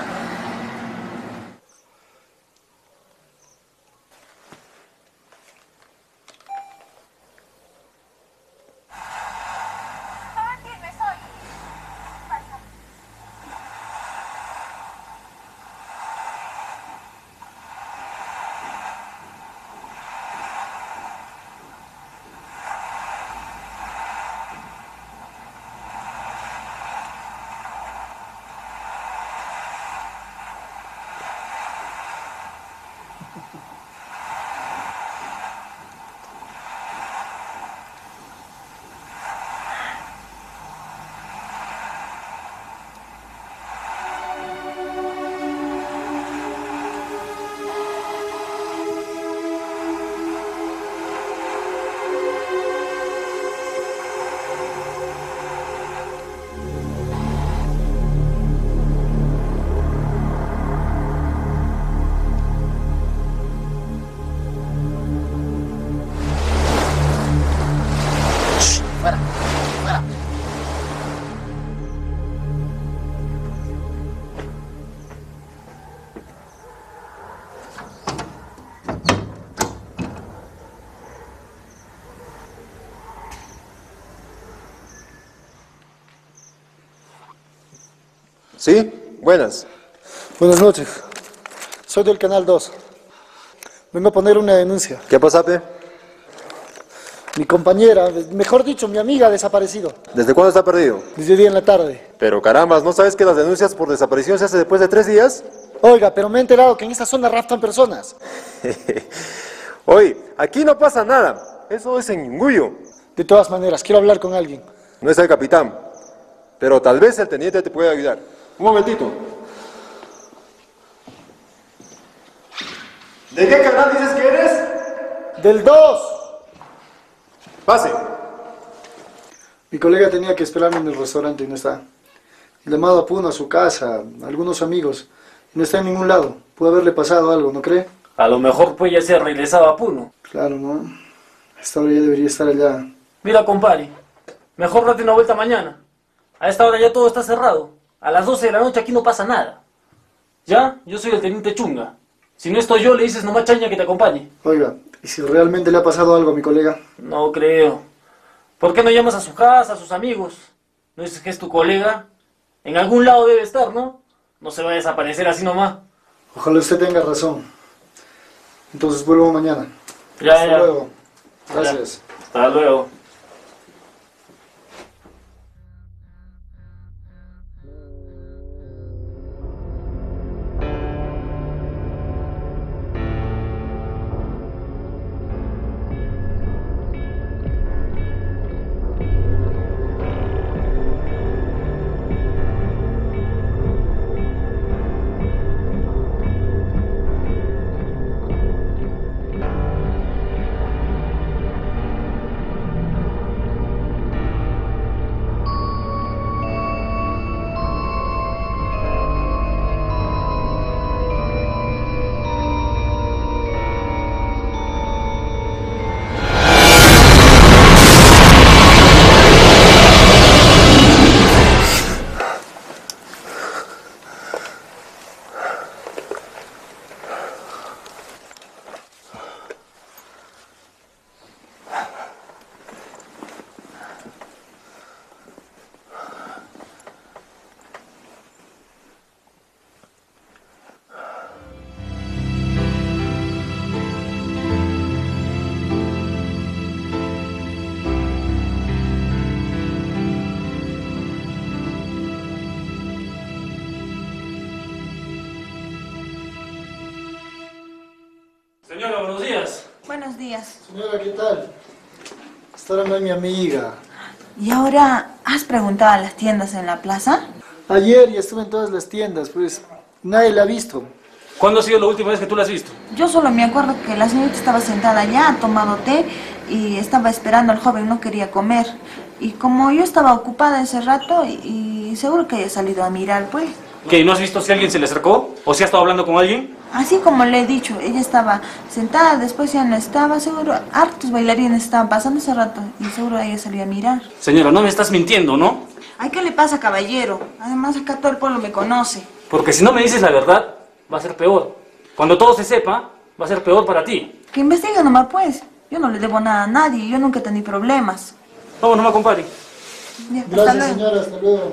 Sí, buenas. Buenas noches. Soy del Canal dos. Vengo a poner una denuncia. ¿Qué pasa, Pe? Mi compañera, mejor dicho, mi amiga ha desaparecido. ¿Desde cuándo está perdido? Desde hoy día en la tarde. Pero carambas, ¿no sabes que las denuncias por desaparición se hacen después de tres días? Oiga, pero me he enterado que en esta zona raptan personas. Oye, aquí no pasa nada. Eso es en Inguyo. De todas maneras, quiero hablar con alguien. No es el capitán, pero tal vez el teniente te puede ayudar. Un momentito. ¿De qué canal dices que eres? Del dos. Pase. Mi colega tenía que esperarme en el restaurante y no está. He llamado a Puno, a su casa, a algunos amigos. Y no está en ningún lado. Puede haberle pasado algo, ¿no cree? A lo mejor pues ya se ha regresado a Puno. Claro, ¿no? A esta hora ya debería estar allá. Mira, compadre, mejor date una vuelta mañana. A esta hora ya todo está cerrado. A las doce de la noche aquí no pasa nada. ¿Ya? Yo soy el teniente Chunga. Si no estoy yo, le dices nomás Chaña que te acompañe. Oiga, ¿y si realmente le ha pasado algo a mi colega? No creo. ¿Por qué no llamas a su casa, a sus amigos? ¿No dices que es tu colega? En algún lado debe estar, ¿no? No se va a desaparecer así nomás. Ojalá usted tenga razón. Entonces vuelvo mañana. Ya, Hasta ya. luego. Gracias. Ya. Hasta luego. Señora, buenos días. Buenos días. Señora, ¿qué tal? Esta hora no es mi amiga. ¿Y ahora has preguntado a las tiendas en la plaza? Ayer ya estuve en todas las tiendas, pues nadie la ha visto. ¿Cuándo ha sido la última vez que tú la has visto? Yo solo me acuerdo que la señorita estaba sentada allá, ha tomado té y estaba esperando al joven, no quería comer. Y como yo estaba ocupada ese rato, y, y seguro que haya salido a mirar, pues. ¿Qué? ¿No has visto si alguien se le acercó? ¿O si ha estado hablando con alguien? Así como le he dicho, ella estaba sentada, después ya no estaba, seguro hartos bailarines estaban pasando ese rato y seguro ella salió a mirar. Señora, no me estás mintiendo, ¿no? Ay, ¿qué le pasa, caballero? Además acá todo el pueblo me conoce. Porque si no me dices la verdad, va a ser peor. Cuando todo se sepa, va a ser peor para ti. Que investigue nomás, pues. Yo no le debo nada a nadie, yo nunca he tenido problemas. Vamos nomás, compadre. Ya, hasta Gracias, luego. señora, hasta luego.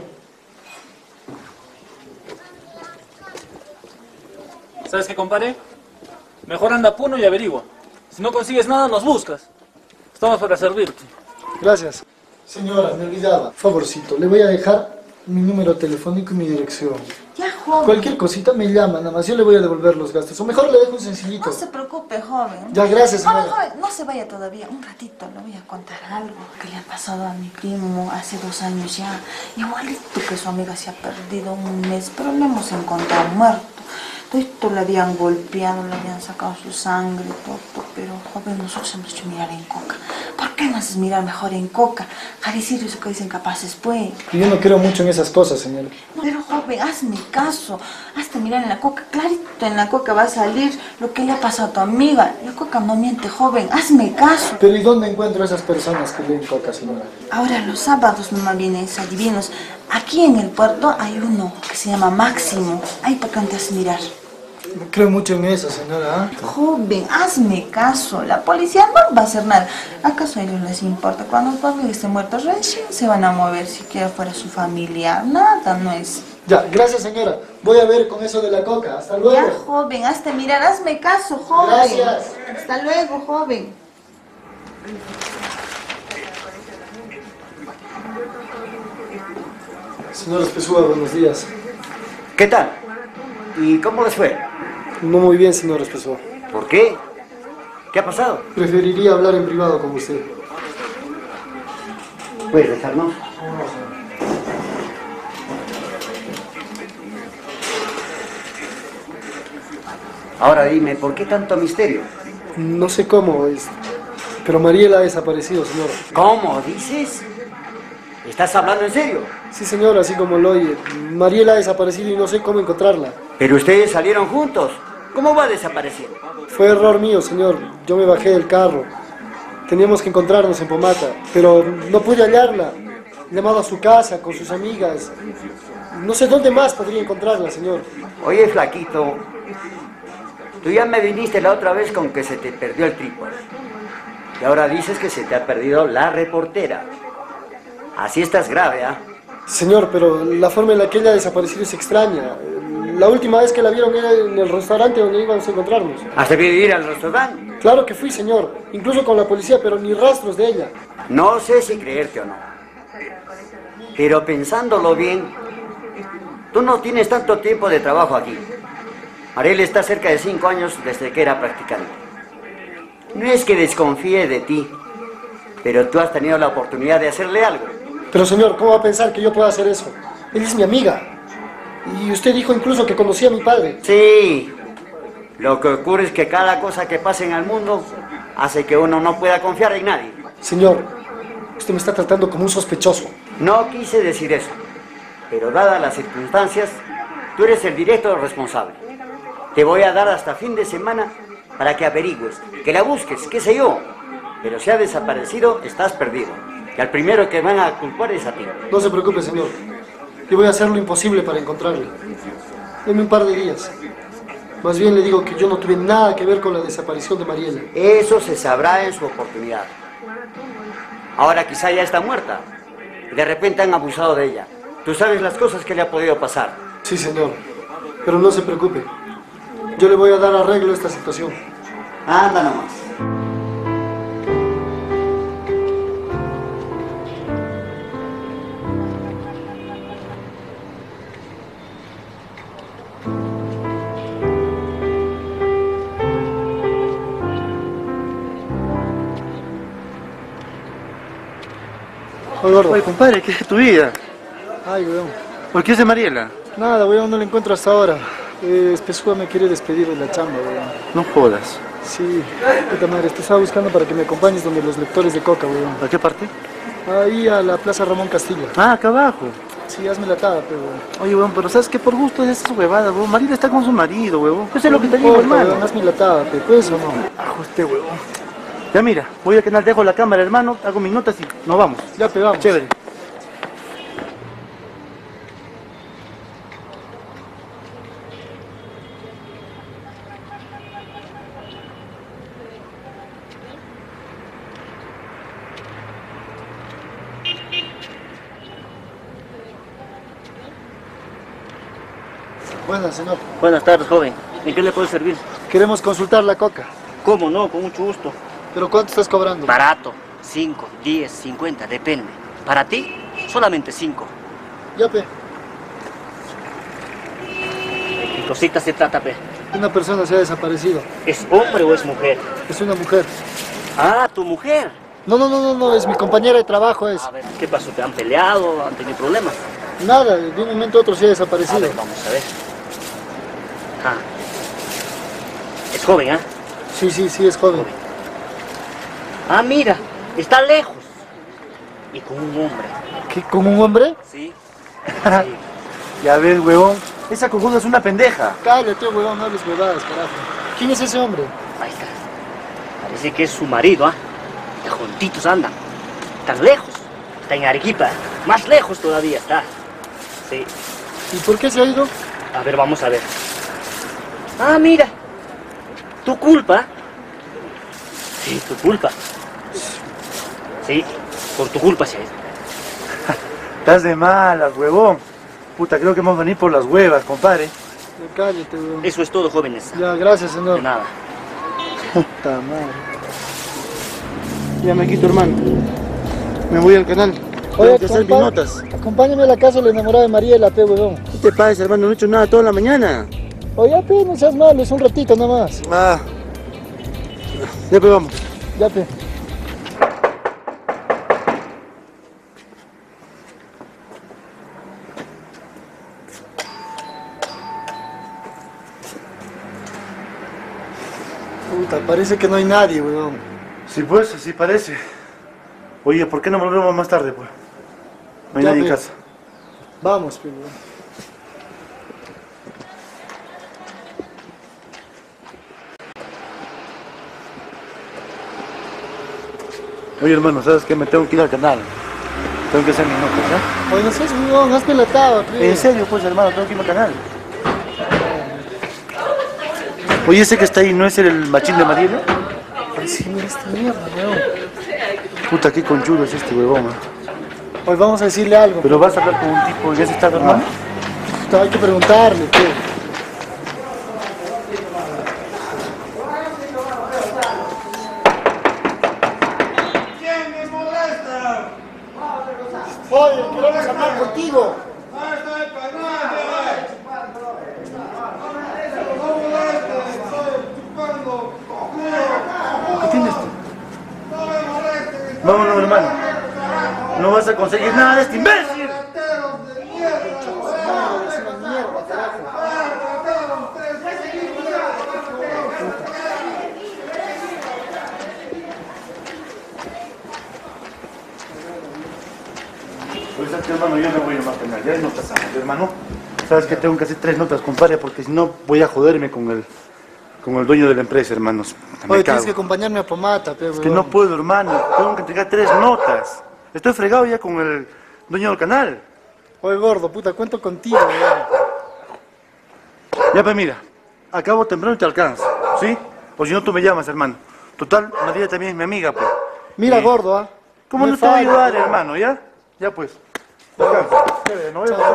¿Sabes qué, compadre? Mejor anda a Puno y averigua. Si no consigues nada, nos buscas. Estamos para servirte. Gracias. Señora, me olvidaba. Favorcito, le voy a dejar mi número telefónico y mi dirección. Ya, joven. Cualquier cosita me llama, nada más. Yo le voy a devolver los gastos. O mejor le dejo un sencillito. No se preocupe, joven. Ya, gracias, Joven, señora. joven, no se vaya todavía. Un ratito le voy a contar algo que le ha pasado a mi primo hace dos años ya. Igualito que su amiga se ha perdido un mes, pero le hemos encontrado muerto. Esto le habían golpeado, le habían sacado su sangre, todo, pero joven, nosotros hemos hecho mirar en coca. ¿Por qué no haces mirar mejor en coca? Jaricirio, eso que dicen capaces, pues. Yo no creo mucho en esas cosas, señora. No, pero joven, hazme caso. Hazte mirar en la coca, clarito en la coca va a salir lo que le ha pasado a tu amiga. La coca no miente, joven, hazme caso. Pero ¿y dónde encuentro a esas personas que leen coca, señora? Ahora los sábados no vienen adivinos. Aquí en el puerto hay uno que se llama Máximo. Ahí por qué no te haces mirar. No creo mucho en eso, señora. ¿eh? Joven, hazme caso. La policía no va a hacer nada. ¿Acaso a ellos les importa? Cuando tu amigo esté muerto, recién se van a mover siquiera fuera su familiar. Nada no es. Ya, gracias señora. Voy a ver con eso de la coca. Hasta luego. Ya, joven, hasta mirar, hazme caso, joven. Gracias. Hasta luego, joven. Señor Espesúa, buenos días. ¿Qué tal? ¿Y cómo les fue? No muy bien, señor Espesúa. ¿Por qué? ¿Qué ha pasado? Preferiría hablar en privado con usted. ¿Puedes dejarnos? Ahora dime, ¿por qué tanto misterio? No sé cómo, es... pero Mariela ha desaparecido, señor. ¿Cómo dices? ¿Estás hablando en serio? Sí, señor, así como lo oye. Mariela ha desaparecido y no sé cómo encontrarla. Pero ustedes salieron juntos. ¿Cómo va a desaparecer? Fue error mío, señor. Yo me bajé del carro. Teníamos que encontrarnos en Pomata, pero no pude hallarla. He llamado a su casa, con sus amigas. No sé dónde más podría encontrarla, señor. Oye, flaquito, tú ya me viniste la otra vez con que se te perdió el trípode. Y ahora dices que se te ha perdido la reportera. Así estás grave, ¿ah? ¿eh? Señor, pero la forma en la que ella ha desaparecido es extraña. La última vez que la vieron era en el restaurante donde íbamos a encontrarnos. ¿Has debido ir al restaurante? Claro que fui, señor. Incluso con la policía, pero ni rastros de ella. No sé si creerte o no. Pero pensándolo bien, tú no tienes tanto tiempo de trabajo aquí. Mariela está cerca de cinco años desde que era practicante. No es que desconfíe de ti, pero tú has tenido la oportunidad de hacerle algo. Pero señor, ¿cómo va a pensar que yo pueda hacer eso? Ella es mi amiga. Y usted dijo incluso que conocía a mi padre. Sí. Lo que ocurre es que cada cosa que pasa en el mundo hace que uno no pueda confiar en nadie. Señor, usted me está tratando como un sospechoso. No quise decir eso. Pero dadas las circunstancias, tú eres el directo responsable. Te voy a dar hasta fin de semana para que averigües, que la busques, qué sé yo. Pero si ha desaparecido, estás perdido. Y al primero que van a culpar es a ti. No se preocupe, señor. Yo voy a hacer lo imposible para encontrarla. Deme un par de días. Más bien le digo que yo no tuve nada que ver con la desaparición de Mariela. Eso se sabrá en su oportunidad. Ahora quizá ya está muerta. Y de repente han abusado de ella. Tú sabes las cosas que le ha podido pasar. Sí, señor. Pero no se preocupe. Yo le voy a dar arreglo a esta situación. Anda nomás. Oye, compadre, ¿qué es tu vida? Ay, weón. ¿Por qué es de Mariela? Nada, weón, no la encuentro hasta ahora. Eh, Espesúa me quiere despedir de la chamba, weón. No jodas. Sí, puta madre, te estaba buscando para que me acompañes donde los lectores de coca, weón. ¿A qué parte? Ahí a la Plaza Ramón Castilla. Ah, acá abajo. Sí, hazme la tada, pero weón. Oye, weón, pero ¿sabes qué? Por gusto es esas huevadas, weón. Mariela está con su marido, weón. Eso es lo que te No digo, importa, hermano. weón, hazme la tada, pero ¿puedes o no? Ajuste, huevón. Ya mira, voy al canal, dejo la cámara, hermano, hago mis notas y nos vamos. Ya pegamos. Chévere. Buenas, señor. Buenas tardes, joven. ¿En qué le puedo servir? Queremos consultar la coca. ¿Cómo no? Con mucho gusto. ¿Pero cuánto estás cobrando? Barato. cinco, diez, cincuenta, depende. Para ti, solamente cinco. Ya, pe. ¿Qué cositas se trata, pe? Una persona se ha desaparecido. ¿Es hombre o es mujer? Es una mujer. Ah, ¿tu mujer? No, no, no, no, no, es mi compañera de trabajo, es. A ver, ¿qué pasó? ¿Te han peleado? ¿Han tenido problemas? Nada, de un momento a otro se ha desaparecido. A ver, vamos a ver. Ah. Es joven, ¿ah? ¿eh? Sí, sí, sí, es joven. Ah, mira, está lejos. Y con un hombre. ¿Qué? ¿Con un hombre? Sí. Sí. Ya ves, huevón. Esa cojuda es una pendeja. Cállate, huevón, no hables huevadas, carajo. ¿Quién es ese hombre? Ahí está. Parece que es su marido, ¿ah? ¿eh? Que juntitos andan. Tan lejos. Está en Arequipa. Más lejos todavía está. Sí. ¿Y por qué se ha ido? A ver, vamos a ver. Ah, mira. Tu culpa. Sí, tu culpa. Sí, por tu culpa se ha ido. Estás de mala, huevón. Puta, creo que vamos a venir por las huevas, compadre. Ya cállate, weón. Eso es todo, jóvenes. Ya, gracias, señor. De nada. Puta madre. Ya me quito, hermano. Me voy al canal. Tengo que hacer mis notas. Acompáñame a la casa de la enamorada de Mariela, pe, weón. ¿Qué te pasa, hermano? No he hecho nada toda la mañana. Oye, pe, no seas malo, es un ratito nada más. Ah. Ya, pe, vamos. Ya, pe. Puta, parece que no hay nadie, weón. Sí, pues, así parece. Oye, ¿por qué no volvemos más tarde, pues? No hay Ya, nadie en pe. casa. Vamos, pe, weón. Oye, hermano, ¿sabes qué? Me tengo que ir al canal. Tengo que hacer mis notas, ¿ya? Oye, no seas weón, has pelatado, pe. En serio, pues, hermano, tengo que irme al canal. Oye, ese que está ahí, ¿no es el machín de Mariela? Ay, sí, mira esta mierda, weón. Puta, qué conchudo es este huevón, man. Hoy vamos a decirle algo. Pero vas a hablar con un tipo que ya se está dormando. Puta, hay que preguntarle, pe. Oye, queremos hablar contigo. ¿Qué tienes tú? Vámonos, hermano. No vas a conseguir nada de este imbécil. Pues sabes que, hermano, yo me voy a más penal. Ya hay notas, hermano. Sabes que tengo que hacer tres notas, compadre, porque si no voy a joderme con el, con el dueño de la empresa, hermanos. Me Oye, cago. tienes que acompañarme a Pomata, pe, Es que no puedo, hermano. Tengo que entregar tres notas. Estoy fregado ya con el dueño del canal. Oye, gordo, puta, cuento contigo, weón. Ya, pues mira, acabo temprano y te alcanzo, ¿sí? O si no, tú me llamas, hermano. Total, María también es mi amiga, pues. Mira, Eh, gordo, ¿ah? ¿Cómo Me no te voy a falla, ayudar, weón. hermano? ¿Ya? Ya, pues. Descansa. Chévere, nos vemos.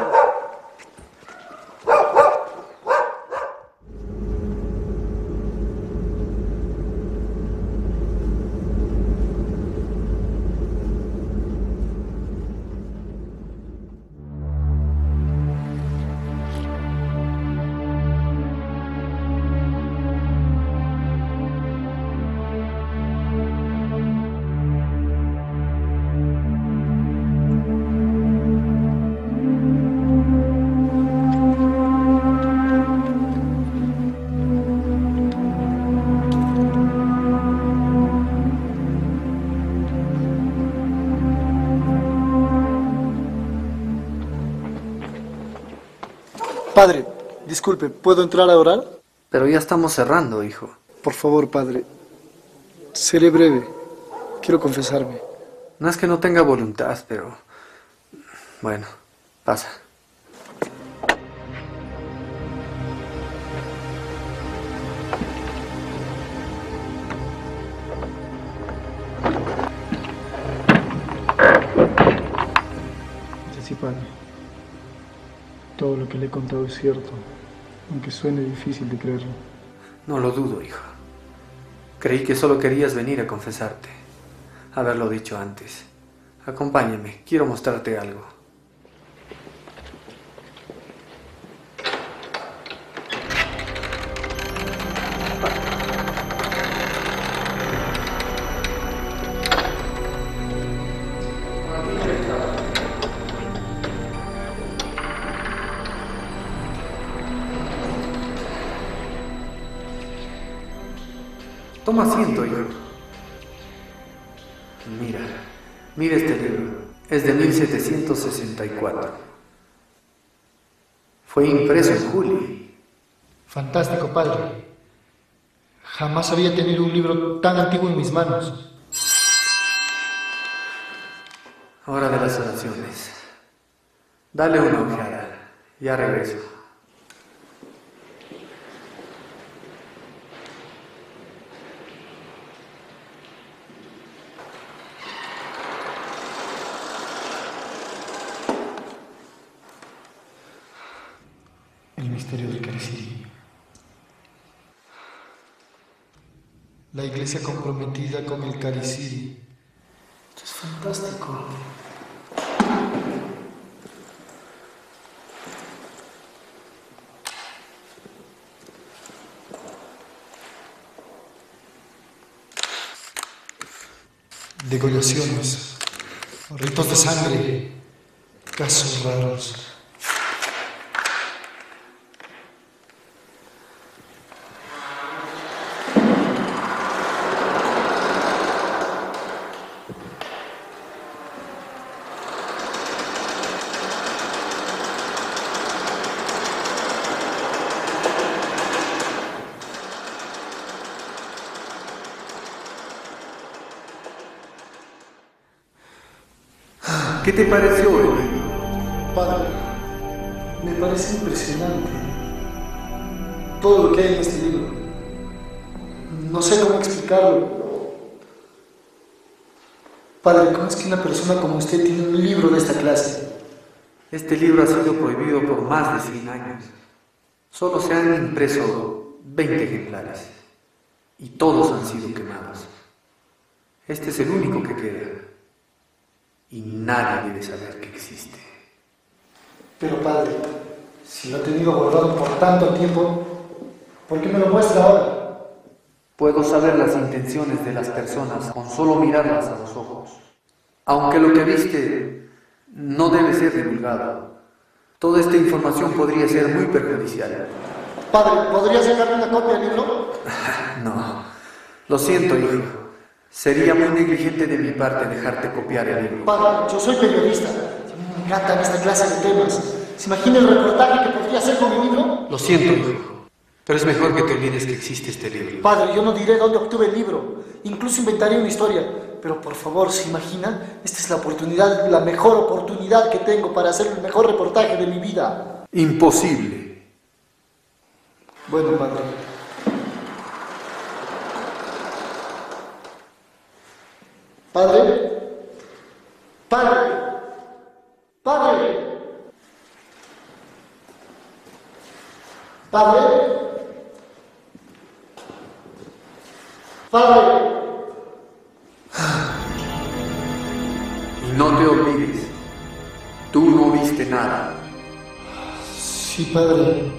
Padre, disculpe, ¿puedo entrar a orar? Pero ya estamos cerrando, hijo. Por favor, padre. Seré breve. Quiero confesarme. No es que no tenga voluntad, pero... Bueno, pasa. Sí, padre. Todo lo que le he contado es cierto, aunque suene difícil de creerlo. No lo dudo, hijo. Creí que solo querías venir a confesarte. Haberlo dicho antes. Acompáñame, quiero mostrarte algo. Toma asiento, hijo. Mira, mira este libro. Es de mil setecientos sesenta y cuatro. Fue impreso en julio. Fantástico, padre. Jamás había tenido un libro tan antiguo en mis manos. Hora de las oraciones. Dale una ojeada. Ya regreso. El misterio del Cariciri. La iglesia comprometida con el Cariciri. Esto es fantástico. Degollaciones, ritos de sangre, casos raros. ¿Qué te pareció el libro? Padre, me parece impresionante todo lo que hay en este libro. No sé cómo explicarlo, pero... Padre, ¿cómo es que una persona como usted tiene un libro de esta clase? Este libro ha sido prohibido por más de cien años. Solo se han impreso veinte ejemplares y todos han sido quemados. Este es el único que queda. Y nadie debe saber que existe. Pero padre, si lo ha tenido guardado por tanto tiempo, ¿por qué me lo muestra ahora? Puedo saber las intenciones de las personas con solo mirarlas a los ojos. Aunque lo que viste no debe ser divulgado, toda esta información podría ser muy perjudicial. Padre, ¿podría sacarme una copia del libro? No, lo siento, hijo. Sería muy negligente de mi parte dejarte copiar el libro. Padre, yo soy periodista. Me encantan esta clase de temas. ¿Se imagina el reportaje que podría hacer con mi libro? Lo siento, hijo. Pero es mejor que te olvides que existe este libro. Padre, yo no diré dónde obtuve el libro. Incluso inventaré una historia. Pero por favor, ¿se imagina? Esta es la oportunidad, la mejor oportunidad que tengo para hacer el mejor reportaje de mi vida. Imposible. Bueno, padre. Padre, padre, padre, padre, padre. Y no te olvides, tú no viste nada. Sí, padre.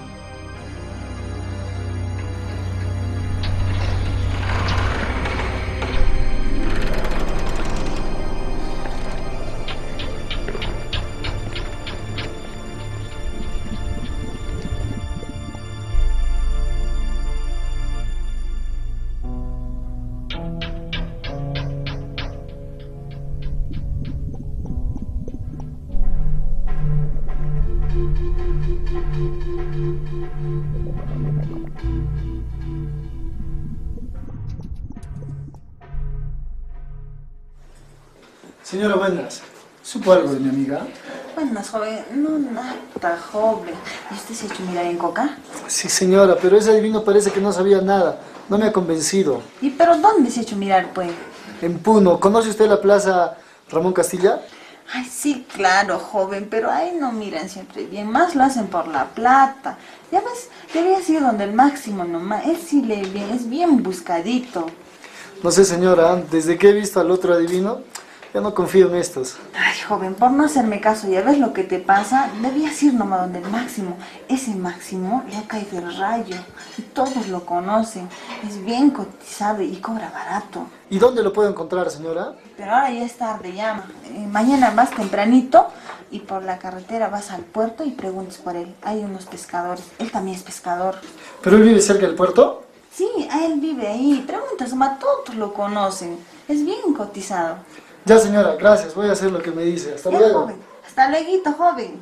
Señora, buenas. ¿Supo algo de mi amiga? Buenas, joven. No, nada, joven. ¿Y usted se ha hecho mirar en coca? Sí, señora, pero ese adivino parece que no sabía nada. No me ha convencido. ¿Y pero dónde se ha hecho mirar, pues? En Puno. ¿Conoce usted la plaza Ramón Castilla? Ay, sí, claro, joven, pero ahí no miran siempre bien. Más lo hacen por la plata. Ya ves, debería ir donde el Máximo nomás. Él sí lee bien, es bien buscadito. No sé, señora, desde que he visto al otro adivino, ya no confío en estos. Ay, joven, por no hacerme caso, ya ves lo que te pasa, debías ir nomás donde el Máximo. Ese Máximo le ha caído el rayo y todos lo conocen. Es bien cotizado y cobra barato. ¿Y dónde lo puedo encontrar, señora? Pero ahora ya es tarde, ya. Eh, mañana vas tempranito y por la carretera vas al puerto y preguntes por él. Hay unos pescadores, él también es pescador. ¿Pero él vive cerca del puerto? Sí, él vive ahí. Preguntas, nomás todos lo conocen. Es bien cotizado. Ya, señora, gracias. Voy a hacer lo que me dice. Hasta ya, luego. Joven. Hasta luego, joven.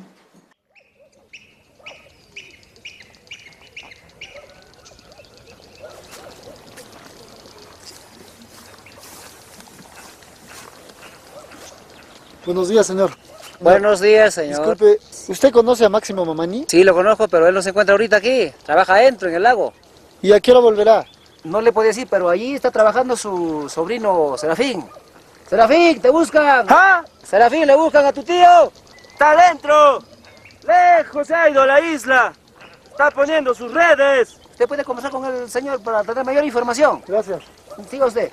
Buenos días, señor. Buenos días, señor. Disculpe, ¿usted conoce a Máximo Mamani? Sí, lo conozco, pero él no se encuentra ahorita aquí. Trabaja adentro, en el lago. ¿Y a qué hora volverá? No le puedo decir, pero allí está trabajando su sobrino Serafín. Serafín, te buscan. ¿Ah? Serafín, le buscan a tu tío. ¡Está adentro! ¡Lejos se ha ido a la isla! está poniendo sus redes. Usted puede conversar con el señor para tener mayor información. Gracias. Siga usted.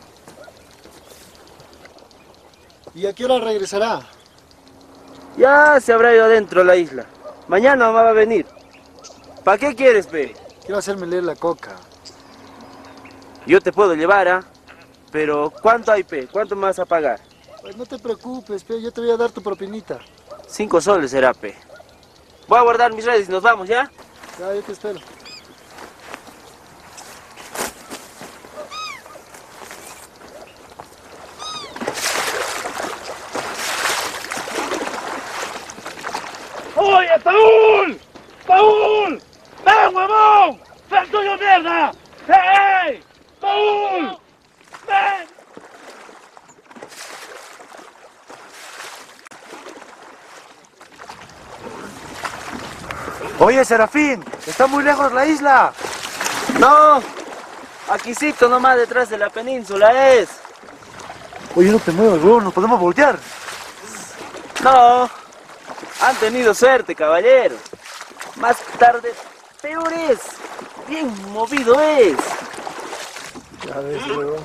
¿Y a qué hora regresará? Ya se habrá ido adentro de la isla. Mañana va a venir. ¿Para qué quieres, pe? Quiero hacerme leer la coca. Yo te puedo llevar, ¿ah? Pero, ¿cuánto hay, pe? ¿Cuánto me vas a pagar? Pues no te preocupes, pe. Yo te voy a dar tu propinita. Cinco soles será, pe. Voy a guardar mis redes y nos vamos, ¿ya? Ya, yo te espero. ¡Oye, Paul! ¡Paul! ¡Ven, huevón! ¡Ven, tuyo, mierda! ¡Hey! ¡Paul! ¡Ven! Oye, Serafín, está muy lejos la isla. No, aquícito nomás detrás de la península es. Oye, no te muevas, huevón, nos podemos voltear. No, han tenido suerte, caballero. Más tarde, peor es. Bien movido es. Ya ves, huevón.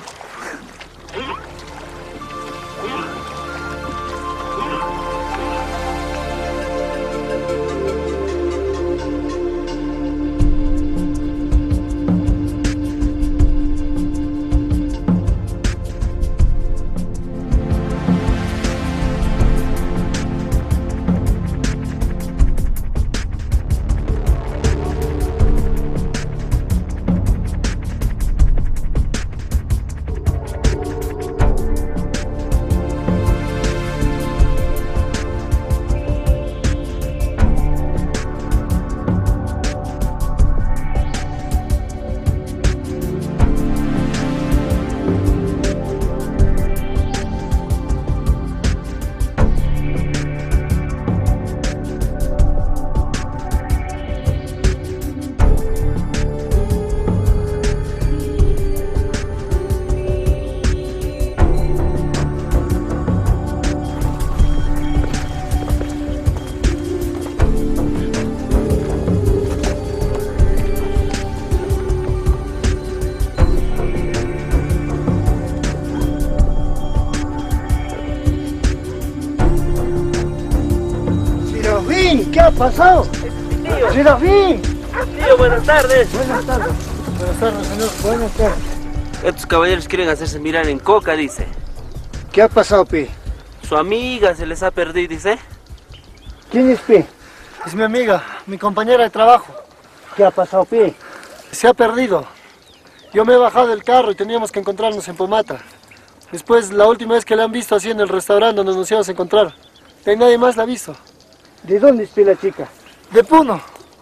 ¿Qué ha pasado? ¡Serafín! Tío, buenas tardes. Buenas tardes. Buenas tardes, señor. Buenas tardes. Estos caballeros quieren hacerse mirar en coca, dice. ¿Qué ha pasado, Pi? Su amiga se les ha perdido, dice. ¿Quién es Pi? Es mi amiga, mi compañera de trabajo. ¿Qué ha pasado, Pi? Se ha perdido. Yo me he bajado del carro y teníamos que encontrarnos en Pomata. Después, la última vez que la han visto así en el restaurante donde nos íbamos a encontrar. Y nadie más la ha visto. ¿De dónde está la chica? De Puno.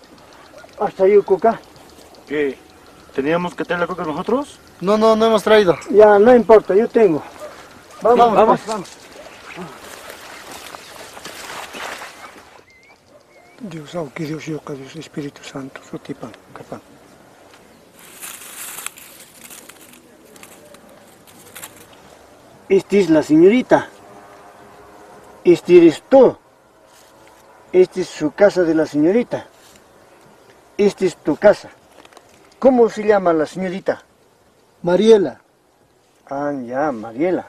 ¿Hasta yo, coca? ¿Qué? ¿Teníamos que traer la coca nosotros? No, no, no hemos traído. Ya, no importa, yo tengo. Vamos, vamos. vamos. vamos. Dios, oh, que Dios, yo, que Dios, Espíritu Santo, sotipan, capán. Esta es la señorita. Este eres tú. Esta es su casa de la señorita. Esta es tu casa. ¿Cómo se llama la señorita? Mariela. Ah, ya, Mariela.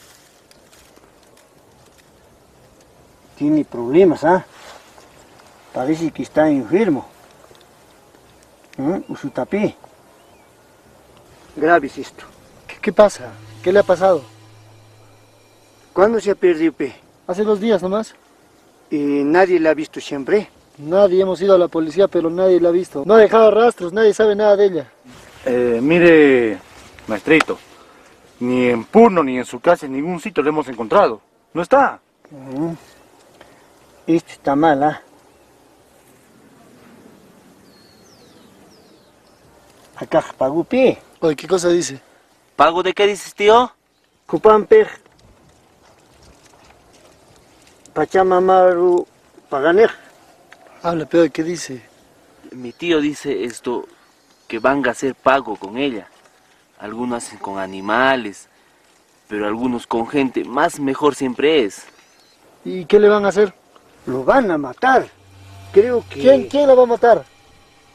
Tiene problemas, ¿ah? Parece que está enfermo. ¿Mm? Su tapé. Grave es esto. ¿Qué, ¿Qué pasa? ¿Qué le ha pasado? ¿Cuándo se ha perdido, pe? Hace dos días nomás. ¿Y nadie la ha visto siempre? Nadie, hemos ido a la policía, pero nadie la ha visto. No ha dejado rastros, nadie sabe nada de ella. Eh, mire, maestrito, ni en Puno, ni en su casa, en ningún sitio la hemos encontrado. No está. Uh-huh. Esto está mal, ¿ah? Acá pago pe. Oye, ¿qué cosa dice? ¿Pago de qué dices, tío? Cupamper. Pachamamaru paganer. Habla, pero ¿qué dice? Mi tío dice esto, que van a hacer pago con ella. Algunos hacen con animales, pero algunos con gente. Más mejor siempre es. ¿Y qué le van a hacer? Lo van a matar. Creo que... ¿Quién, quién la va a matar?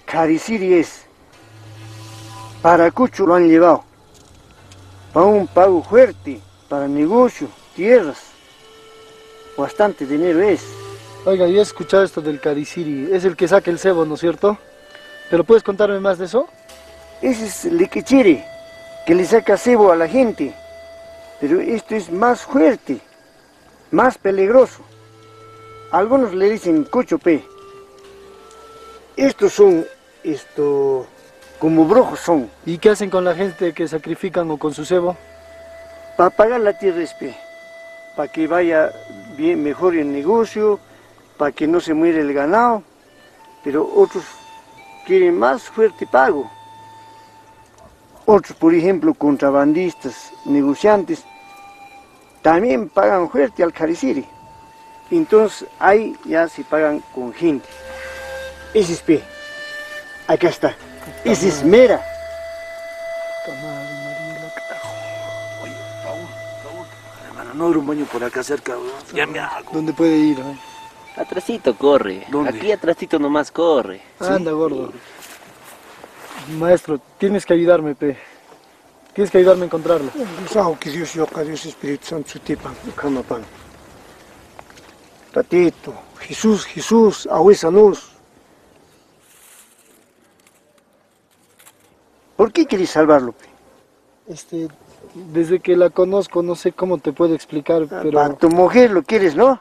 Cariciri es. Para Cucho lo han llevado. Para un pago fuerte, para negocio, tierras. Bastante dinero es. Oiga, yo he escuchado esto del Cariciri. Es el que saca el cebo, ¿no es cierto? ¿Pero puedes contarme más de eso? Ese es el Liquichiri, que le saca cebo a la gente. Pero esto es más fuerte, más peligroso. Algunos le dicen Cuchope. Estos son, esto, como brujos son. ¿Y qué hacen con la gente que sacrifican o con su cebo? Para pagar la tierra, espe. Para que vaya bien, mejor el negocio, para que no se muera el ganado. Pero otros quieren más fuerte pago. Otros, por ejemplo, contrabandistas, negociantes, también pagan fuerte al Cariciri. Entonces ahí ya se pagan con gente. Ese es P. Acá está. Ese es Mera. Oye, Paul, Paul, hermano, no habrá un baño por acá cerca, weón. Ya me hago. ¿Dónde puede ir? Eh? Atrasito corre. ¿Dónde? Aquí atrasito nomás corre. Anda, gordo. Maestro, tienes que ayudarme, pe. Tienes que ayudarme a encontrarlo. Sao que Dios yo, que Dios Espíritu Santo su tipan, calma pan. Tatito, Jesús, Jesús, ahuésanos. ¿Por qué quieres salvarlo, pe? Este, desde que la conozco, no sé cómo te puedo explicar, pero... Para tu mujer lo quieres, ¿no?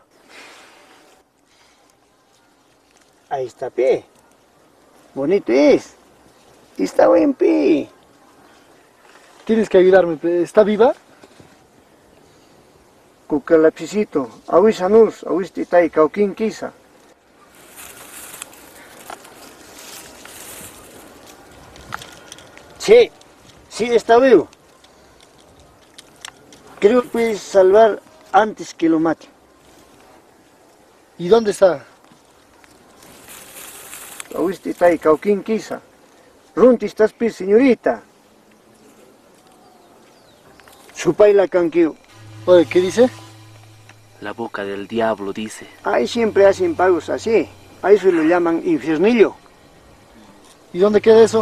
Ahí está, pe. Bonito es. Está buen, pe. Tienes que ayudarme, pe. ¿Está viva? Cucalapsicito, ahuésanos, ahuéstitay, cauquín quisa. Sí, sí está vivo. Creo que puedes salvar antes que lo mate. ¿Y dónde está? Ahuéstitay, cauquín quisa. Runti estás, pe, señorita. Supay la canqueo. Oye, ¿qué dice? La boca del diablo, dice. Ahí siempre hacen pagos así. A eso lo llaman infiernillo. ¿Y dónde queda eso?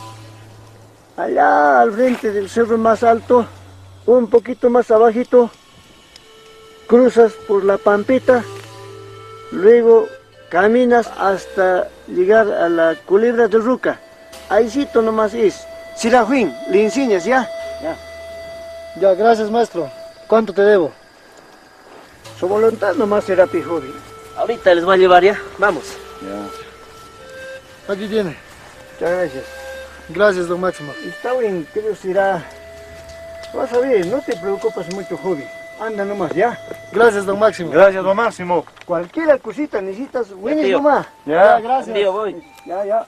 Allá al frente del cerro más alto, un poquito más abajito, cruzas por la pampita, luego caminas hasta llegar a la culebra de Ruca. Ahícito nomás es. Sirajuín, le enseñas ya. Ya. Ya, gracias, maestro. ¿Cuánto te debo? Su voluntad nomás será pijodi. Ahorita les voy a llevar ya. Vamos. Ya. Aquí tiene. Muchas gracias. Gracias, don Máximo. Está bien, creo será. Vas a ver, no te preocupes mucho, joven. Anda nomás, ¿ya? Gracias, don Máximo. Gracias, don Máximo. Cualquier cosita necesitas, vienes tío. nomás. Ya, gracias. Tío, voy. Ya, ya.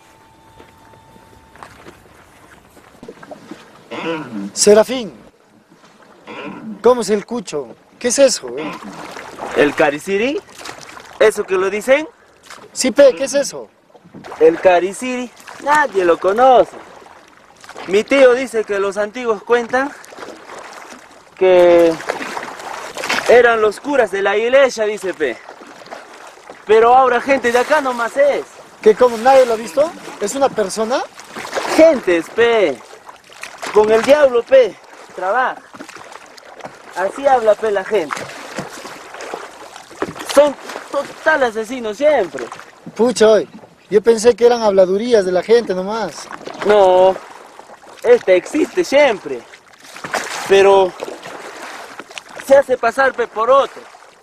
Serafín, ¿cómo es el cucho? ¿Qué es eso? Eh? ¿El Cariciri? ¿Eso que lo dicen? Sí, pe, ¿qué es eso? El Cariciri, nadie lo conoce. Mi tío dice que los antiguos cuentan que eran los curas de la iglesia, dice pe. Pero ahora gente de acá nomás es. ¿Qué, cómo, nadie lo ha visto? ¿Es una persona? Gente es pe. Con el diablo pe, trabaja. Así habla pe la gente. Son total asesinos siempre. Pucha, hoy. Yo pensé que eran habladurías de la gente nomás. No, este existe siempre. Pero se hace pasar pe por otro.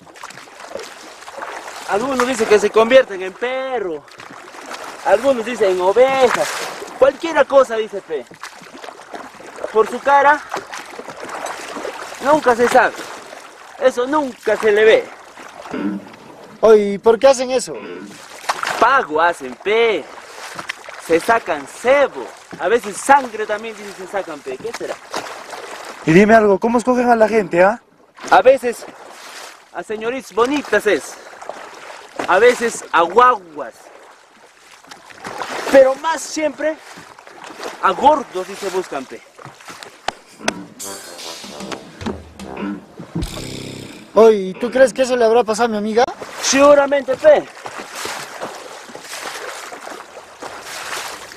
Algunos dicen que se convierten en perro. Algunos dicen en ovejas. Cualquiera cosa dice pe. Por su cara, nunca se sabe. Eso nunca se le ve. Oye, ¿y por qué hacen eso? Pago hacen, pe. Se sacan cebo. A veces sangre también dicen se sacan, pe. ¿Qué será? Y dime algo, ¿cómo escogen a la gente, ah? A veces a señoritas bonitas es. A veces a guaguas. Pero más siempre a gordos y se buscan, pe. Oye, ¿y tú crees que eso le habrá pasado a mi amiga? Seguramente, pe.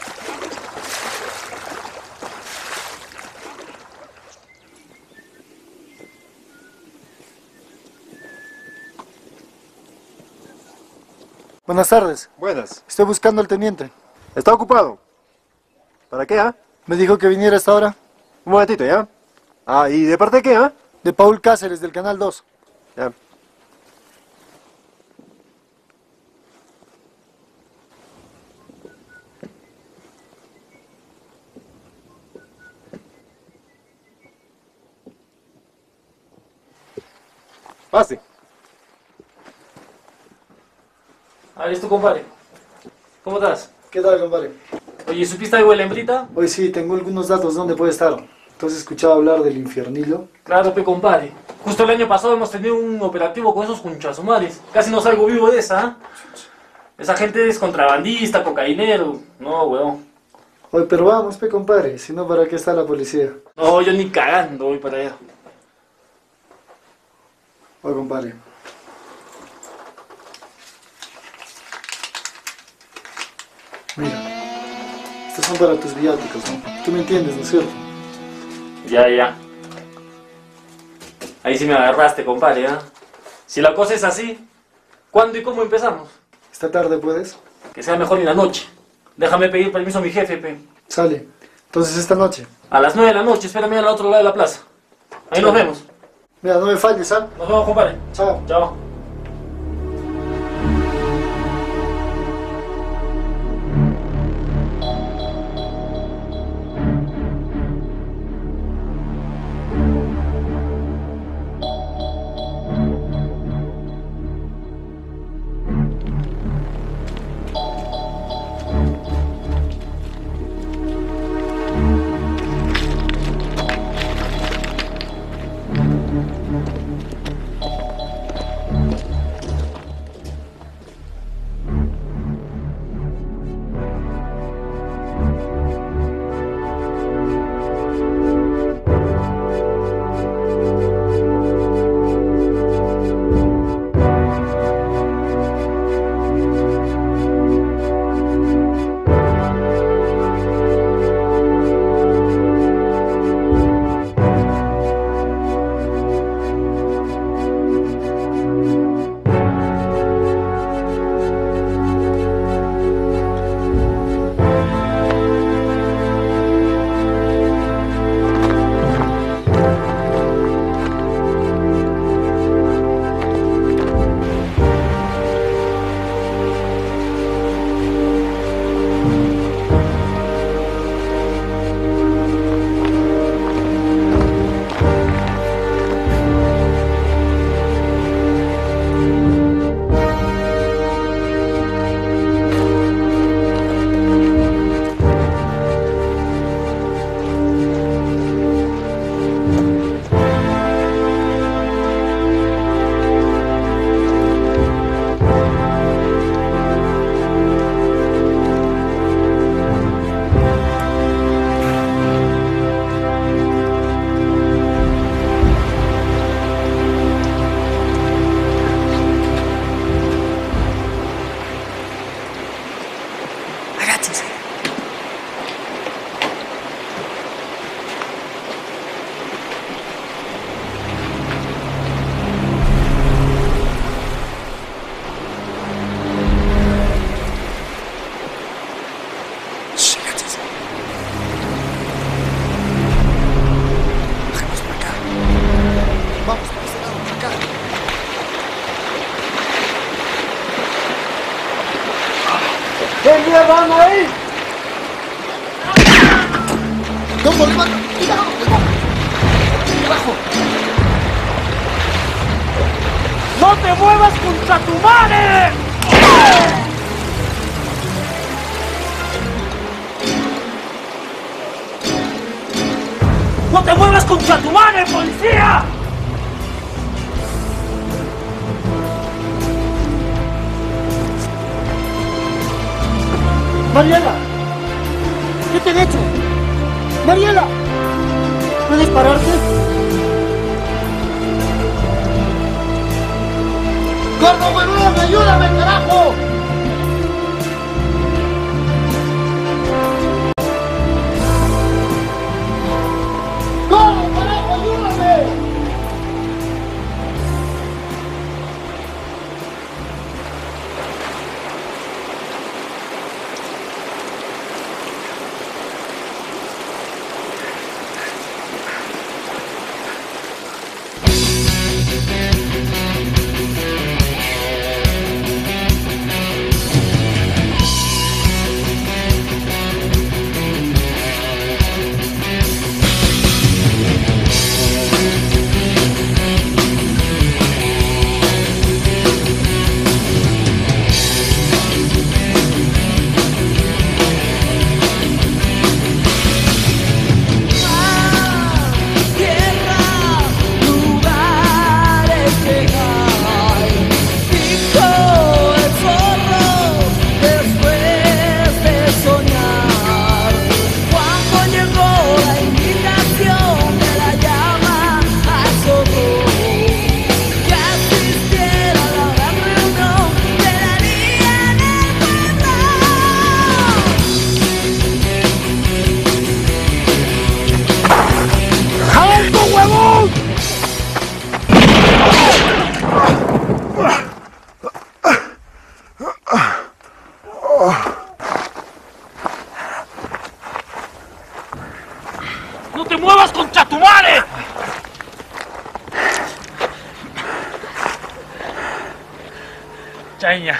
Buenas tardes. Buenas. Estoy buscando al teniente. ¿Está ocupado? ¿Para qué, ah? Me dijo que viniera a esta hora. Un momentito, ¿ya? Ah, ¿y de parte de qué, ah? De Paul Cáceres, del Canal dos. Ya. Pase. Ah, ¿es tu compadre? ¿Cómo estás? ¿Qué tal, compadre? Oye, ¿supiste algo de la hembrita? Hoy sí, tengo algunos datos. ¿Dónde puede estar? ¿Entonces escuchaba hablar del infiernilo? Claro, pe compadre. Justo el año pasado hemos tenido un operativo con esos conchasumares. Casi no salgo vivo de esa, ¿eh? Esa gente es contrabandista, cocainero. No, weón. Oye, pero vamos, pe compadre. Si no, ¿para qué está la policía? No, yo ni cagando voy para allá. Oye, compadre. Mira, estos son para tus viáticos, ¿no? Tú me entiendes, ¿no es cierto? Ya, ya. Ahí sí me agarraste, compadre, ¿eh? Si la cosa es así, ¿cuándo y cómo empezamos? ¿Esta tarde puedes? Que sea mejor en la noche. Déjame pedir permiso a mi jefe, pe. Sale. Entonces esta noche. A las nueve de la noche, espérame al otro lado de la plaza. Ahí nos vemos. Mira, no me falles, ¿ah? Nos vemos, compadre. Chao. Chao. ¿Qué mierda anda ahí? ¡Tomo, levanta! ¡Cuidado! ¡Abajo! ¡No te muevas contra tu madre! ¡No te muevas contra tu madre, policía! Mariela, ¿qué te han hecho? Mariela, ¿puedes pararte? ¡Gordo huevón, ayúdame, carajo! ¡Gordo, carajo, ayúdame! ¡No te muevas, concha tu madre! Chaña.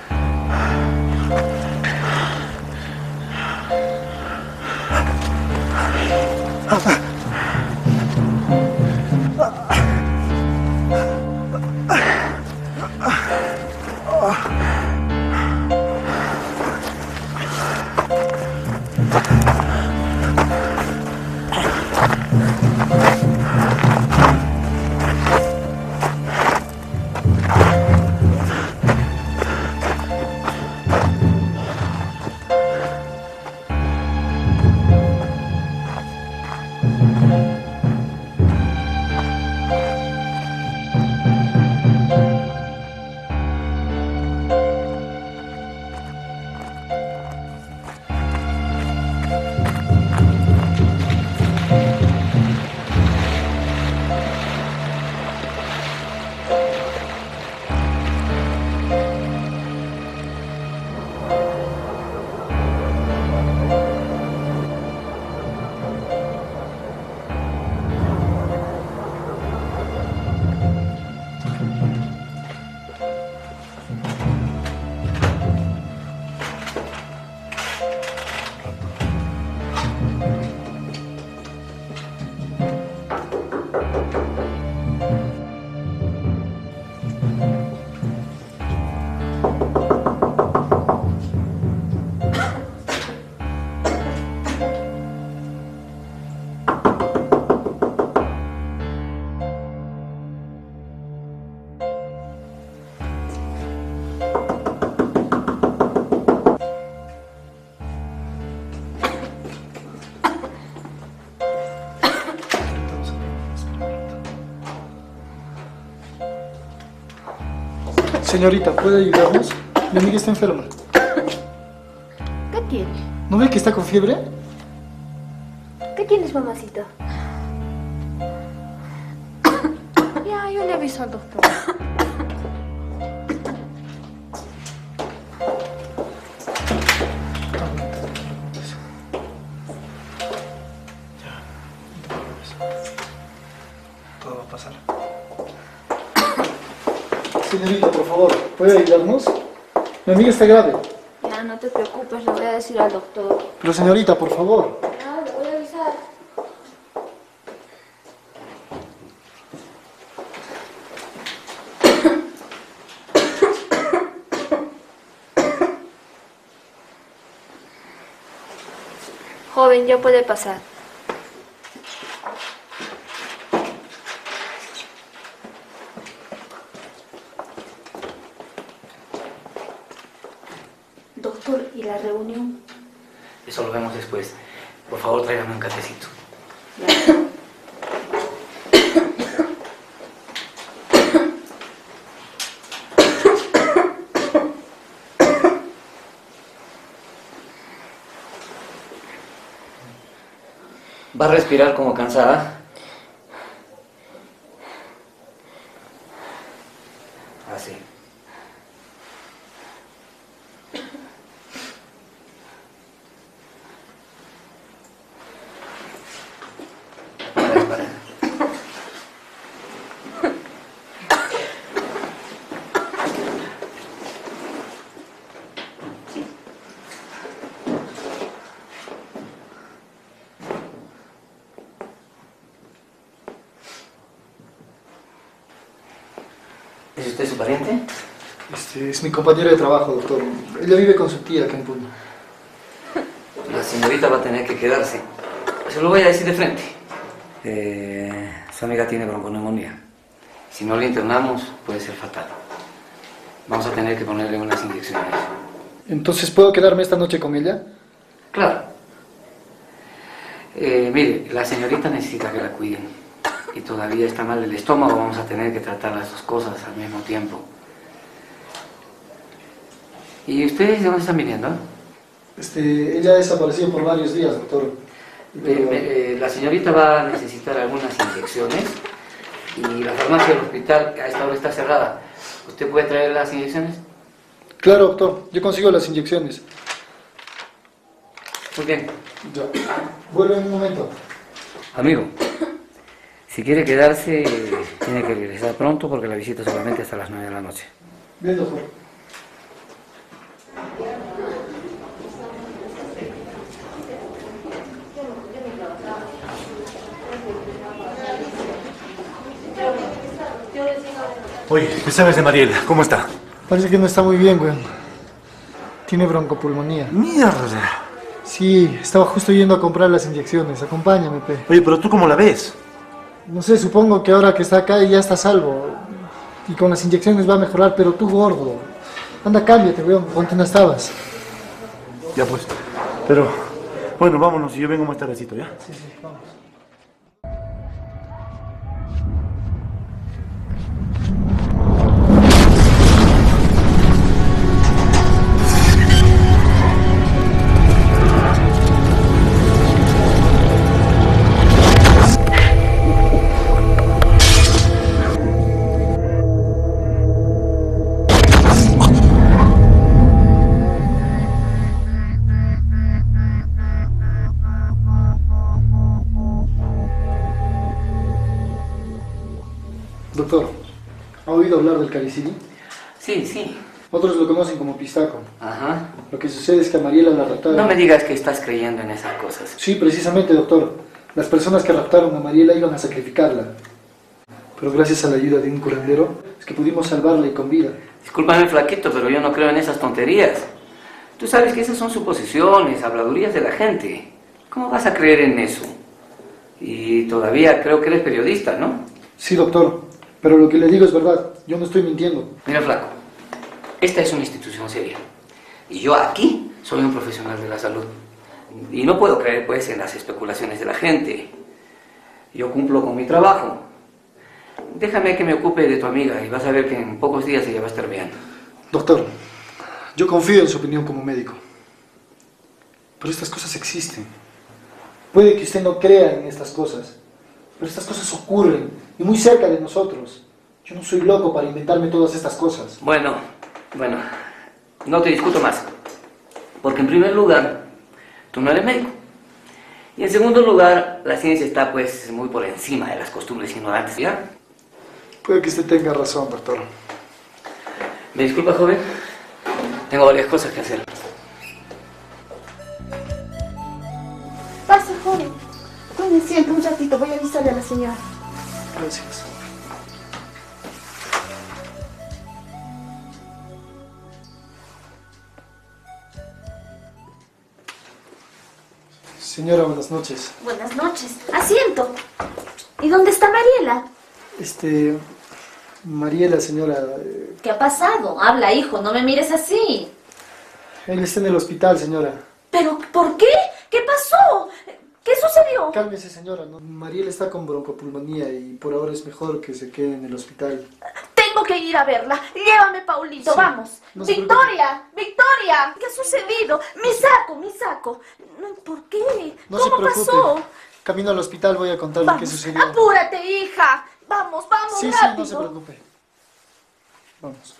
Señorita, ¿puede ayudarnos? Mi amiga está enferma. ¿Qué tiene? ¿No ve que está con fiebre? ¿Qué tienes, mamacita? Ya, yo le aviso al doctor. Todo va a pasar. Señorita, por favor, ¿puede ayudarnos? Mi amiga está grave. Ya, no te preocupes, le voy a decir al doctor. Pero señorita, por favor. Ya, le voy a avisar. Joven, ya puede pasar. Doctor, ¿y la reunión? Eso lo vemos después. Por favor, tráigame un cafecito. ¿Va a respirar como cansada? Así. Para, para. ¿Es usted su pariente? Este es mi compañera de trabajo, doctor. Ella vive con su tía acá en Puno. La señorita va a tener que quedarse. Se lo voy a decir de frente. Eh, su amiga tiene bronconeumonía. Si no le internamos, puede ser fatal. Vamos a tener que ponerle unas inyecciones. Entonces, ¿puedo quedarme esta noche con ella? Claro. Eh, mire, la señorita necesita que la cuiden. Y todavía está mal el estómago, vamos a tener que tratar las dos cosas al mismo tiempo. ¿Y ustedes de dónde están viniendo? Este, ella ha desaparecido por varios días, doctor. Eh, eh, la señorita va a necesitar algunas inyecciones y la farmacia del hospital a esta hora está cerrada. ¿Usted puede traer las inyecciones? Claro, doctor. Yo consigo las inyecciones. Muy bien. Ya. Vuelve en un momento. Amigo, si quiere quedarse, tiene que regresar pronto porque la visita solamente hasta las nueve de la noche. Bien, doctor. Oye, ¿qué sabes de Mariela? ¿Cómo está? Parece que no está muy bien, güey. Tiene broncopulmonía. ¡Mierda! Sí, estaba justo yendo a comprar las inyecciones. Acompáñame, pe. Oye, pero ¿tú cómo la ves? No sé, supongo que ahora que está acá ya está a salvo. Y con las inyecciones va a mejorar, pero tú gordo. Anda, cámbiate, weón. Ponte unas tabas. Ya pues. Pero, bueno, vámonos y yo vengo más tardecito, ¿ya? Sí, sí, vamos. Doctor, ¿ha oído hablar del Caricini? Sí, sí. Otros lo conocen como pistaco. Ajá. Lo que sucede es que a Mariela la raptaron. No me digas que estás creyendo en esas cosas. Sí, precisamente, doctor. Las personas que raptaron a Mariela iban a sacrificarla. Pero gracias a la ayuda de un curandero, es que pudimos salvarla y con vida. Discúlpame, flaquito, pero yo no creo en esas tonterías. Tú sabes que esas son suposiciones, habladurías de la gente. ¿Cómo vas a creer en eso? Y todavía creo que eres periodista, ¿no? Sí, doctor. Pero lo que le digo es verdad. Yo no estoy mintiendo. Mira, flaco. Esta es una institución seria. Y yo aquí soy un profesional de la salud. Y no puedo creer, pues, en las especulaciones de la gente. Yo cumplo con mi trabajo. Déjame que me ocupe de tu amiga y vas a ver que en pocos días ella va a estar bien. Doctor, yo confío en su opinión como médico. Pero estas cosas existen. Puede que usted no crea en estas cosas, pero estas cosas ocurren y muy cerca de nosotros. Yo no soy loco para inventarme todas estas cosas. Bueno, bueno, no te discuto más. Porque en primer lugar, tú no eres médico. Y en segundo lugar, la ciencia está pues muy por encima de las costumbres ignorantes, ¿ya? Puede que usted tenga razón, doctor. ¿Me disculpa, joven? Tengo varias cosas que hacer. Pasa, joven. Cuídense siempre un ratito. Voy a avisarle a la señora. Gracias. Señora, buenas noches. Buenas noches. Asiento. ¿Y dónde está Mariela? Este... Mariela, señora... eh, ¿Qué ha pasado? Habla, hijo. No me mires así. Él está en el hospital, señora. ¿Pero por qué? ¿Qué pasó? ¿Qué sucedió? Cálmese, señora. ¿no? Mariela está con broncopulmonía y por ahora es mejor que se quede en el hospital. Tengo que ir a verla. Llévame, Paulito, Sí, vamos. no se Victoria, Victoria, ¿qué ha sucedido? Mi saco, mi saco. No, ¿por qué? No se ¿Cómo preocupe. pasó? Camino al hospital voy a contarle Vamos, qué sucedió. apúrate, hija. Vamos, vamos, Sí, sí, rápido. no se preocupe. Vamos.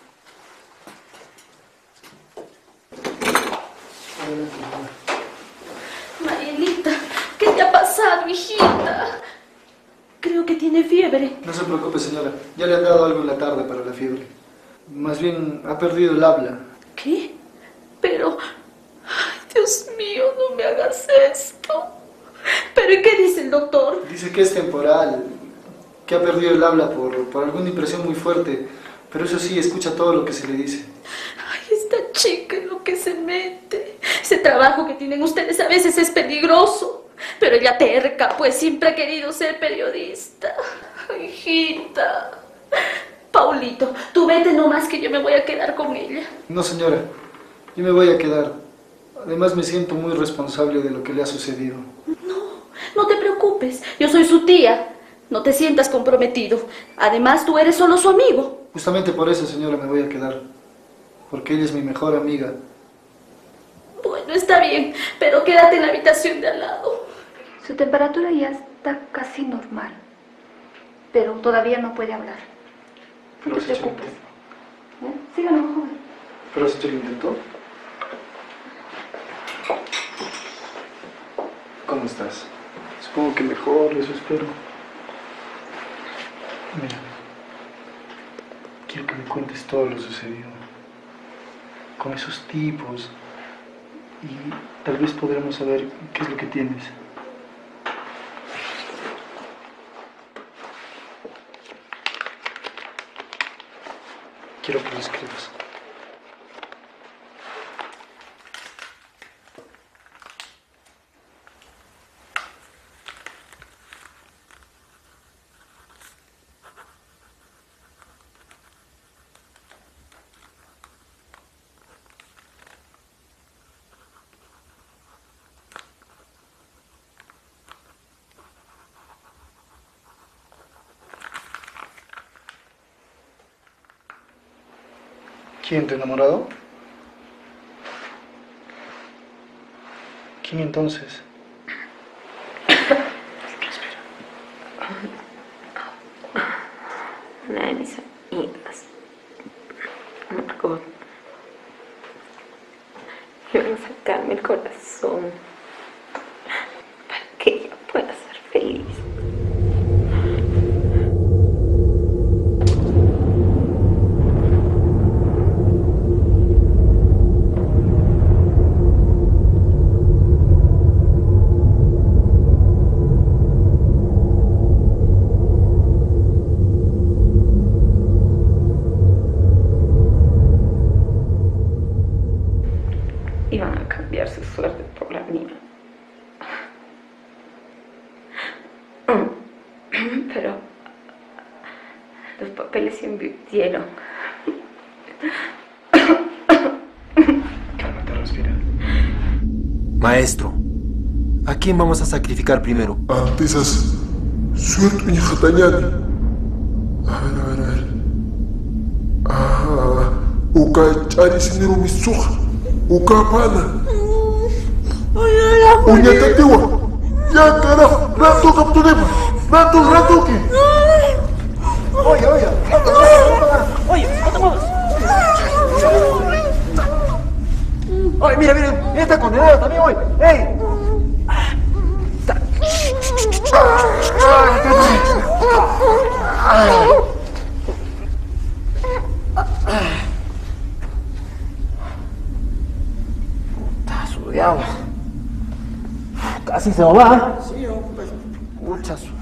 Adelante, señora. Marielita, ¿qué te ha pasado, hijita? Creo que tiene fiebre. No se preocupe, señora. Ya le han dado algo en la tarde para la fiebre. Más bien, ha perdido el habla. ¿Qué? Pero... Ay, Dios mío, no me hagas esto. ¿Pero y qué dice el doctor? Dice que es temporal, que ha perdido el habla por, por alguna impresión muy fuerte, pero eso sí, escucha todo lo que se le dice. Ay, esta chica en lo que se mete. Ese trabajo que tienen ustedes a veces es peligroso. Pero ella terca, pues siempre ha querido ser periodista. Ay, hijita. Paulito, tú vete nomás que yo me voy a quedar con ella. No, señora, yo me voy a quedar. Además me siento muy responsable de lo que le ha sucedido. No te preocupes, yo soy su tía. No te sientas comprometido. Además, tú eres solo su amigo. Justamente por eso, señora, me voy a quedar. Porque ella es mi mejor amiga. Bueno, está bien, pero quédate en la habitación de al lado. Su temperatura ya está casi normal, pero todavía no puede hablar. No te preocupes. ¿Eh? Síganos, joven. ¿Pero has hecho el intento? ¿Cómo estás? Supongo que mejor, eso espero. Mira, quiero que me cuentes todo lo sucedido con esos tipos y tal vez podremos saber qué es lo que tienes. Quiero que lo escribas. ¿Quién, tu enamorado? ¿Quién entonces? Una de mis amigas, Margot, iban a sacarme el corazón para que ella pueda ser feliz. Iban a cambiar su suerte por la mía. Pero los papeles se invirtieron. Cálmate, respira. Maestro, ¿a quién vamos a sacrificar primero? Antes suerte hija tañani. A ver, a ver, a ver. Ah, uka chari sinero misuja. Uka pana. Uña tatiwa. Ya carajo, rato capturemos. Rato, rato que. Oye, oye. Oye, no te muevas. Oye, mira, mira, mira esta condenada también, oye. ¡Ey! Puta, su diablo. Casi se nos va. Sí, hombre. Mucha su...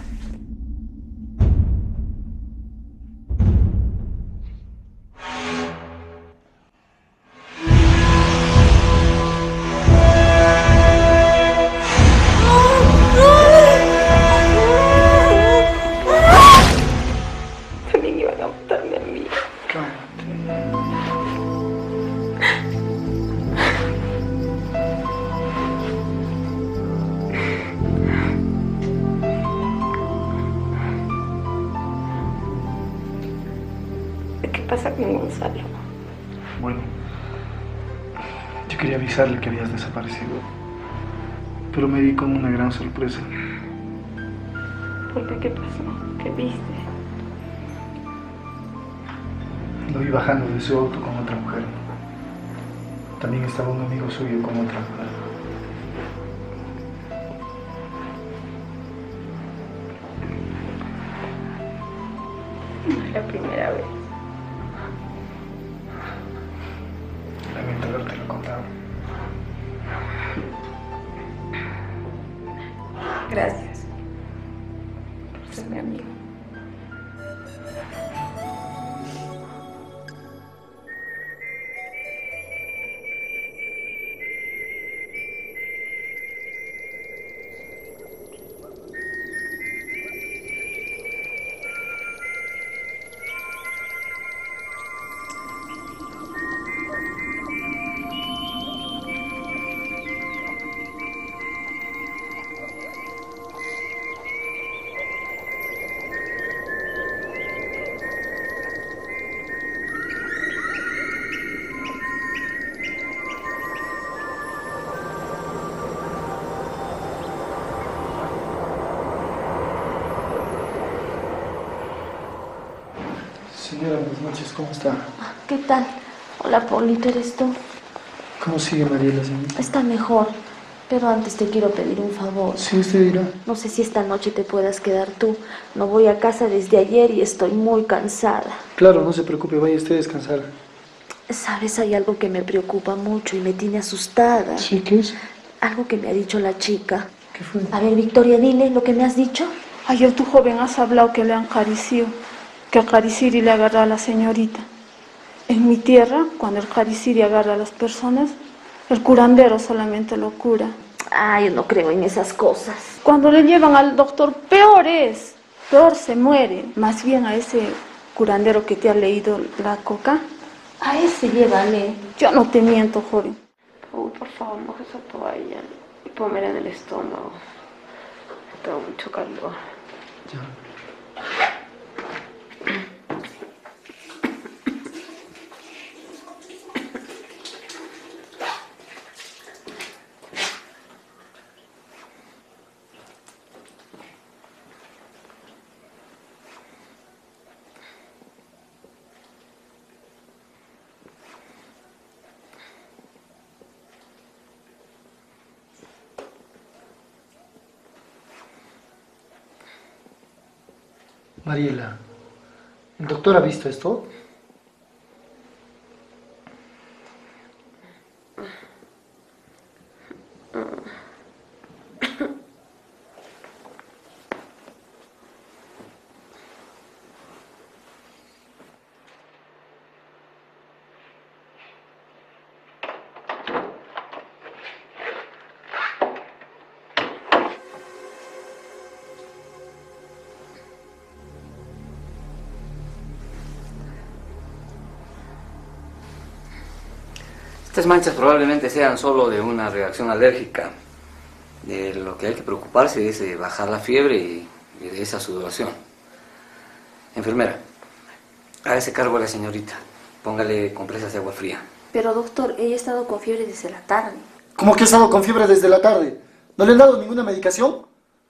También iban a matarme a mí. ¿Qué pasa con Gonzalo? Bueno, yo quería avisarle que habías desaparecido, pero me di con una gran sorpresa. ¿Por qué? ¿Qué pasó? ¿Qué viste? Lo vi bajando de su auto con otra mujer. También estaba un amigo suyo con otra mujer. No es la primera vez. Lamento haberte lo contado. Gracias por ser mi amigo. Señora, buenas noches, ¿cómo está? ¿Qué tal? Hola, Paulito, ¿eres tú? ¿Cómo sigue Mariela, señorita? Está mejor, pero antes te quiero pedir un favor. Sí, usted dirá. No sé si esta noche te puedas quedar tú. No voy a casa desde ayer y estoy muy cansada. Claro, no se preocupe, vaya usted a descansar. Sabes, hay algo que me preocupa mucho y me tiene asustada. ¿Sí? ¿Qué es? Algo que me ha dicho la chica. ¿Qué fue? A ver, Victoria, dile lo que me has dicho. Ayer tu joven has hablado que le acarició, que acariciar le agarra a la señorita. En mi tierra, cuando el cariciri agarra a las personas, el curandero solamente lo cura. Ah, yo no creo en esas cosas. Cuando le llevan al doctor, peor es, peor se muere. Más bien a ese curandero que te ha leído la coca, a ese llévale. Yo no te miento, joven. Uy, por favor, moja esa toalla y pónmela en el estómago. Tengo mucho calor. Ya. Mariela, ¿el doctor ha visto esto? Estas manchas probablemente sean solo de una reacción alérgica. De lo que hay que preocuparse es de bajar la fiebre y, y de esa sudoración. Enfermera, hágase cargo a la señorita. Póngale compresas de agua fría. Pero doctor, ella ha estado con fiebre desde la tarde. ¿Cómo que ha estado con fiebre desde la tarde? ¿No le han dado ninguna medicación?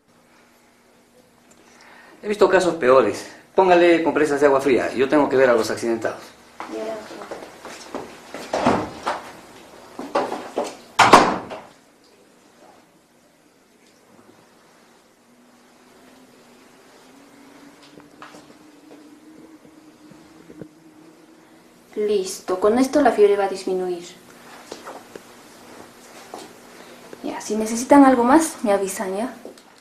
He visto casos peores. Póngale compresas de agua fría. Yo tengo que ver a los accidentados. Listo, con esto la fiebre va a disminuir. Ya, si necesitan algo más, me avisan, ¿ya?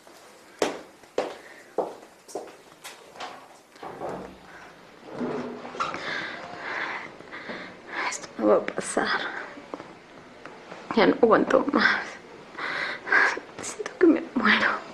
Esto no va a pasar. Ya no aguanto más. Siento que me muero.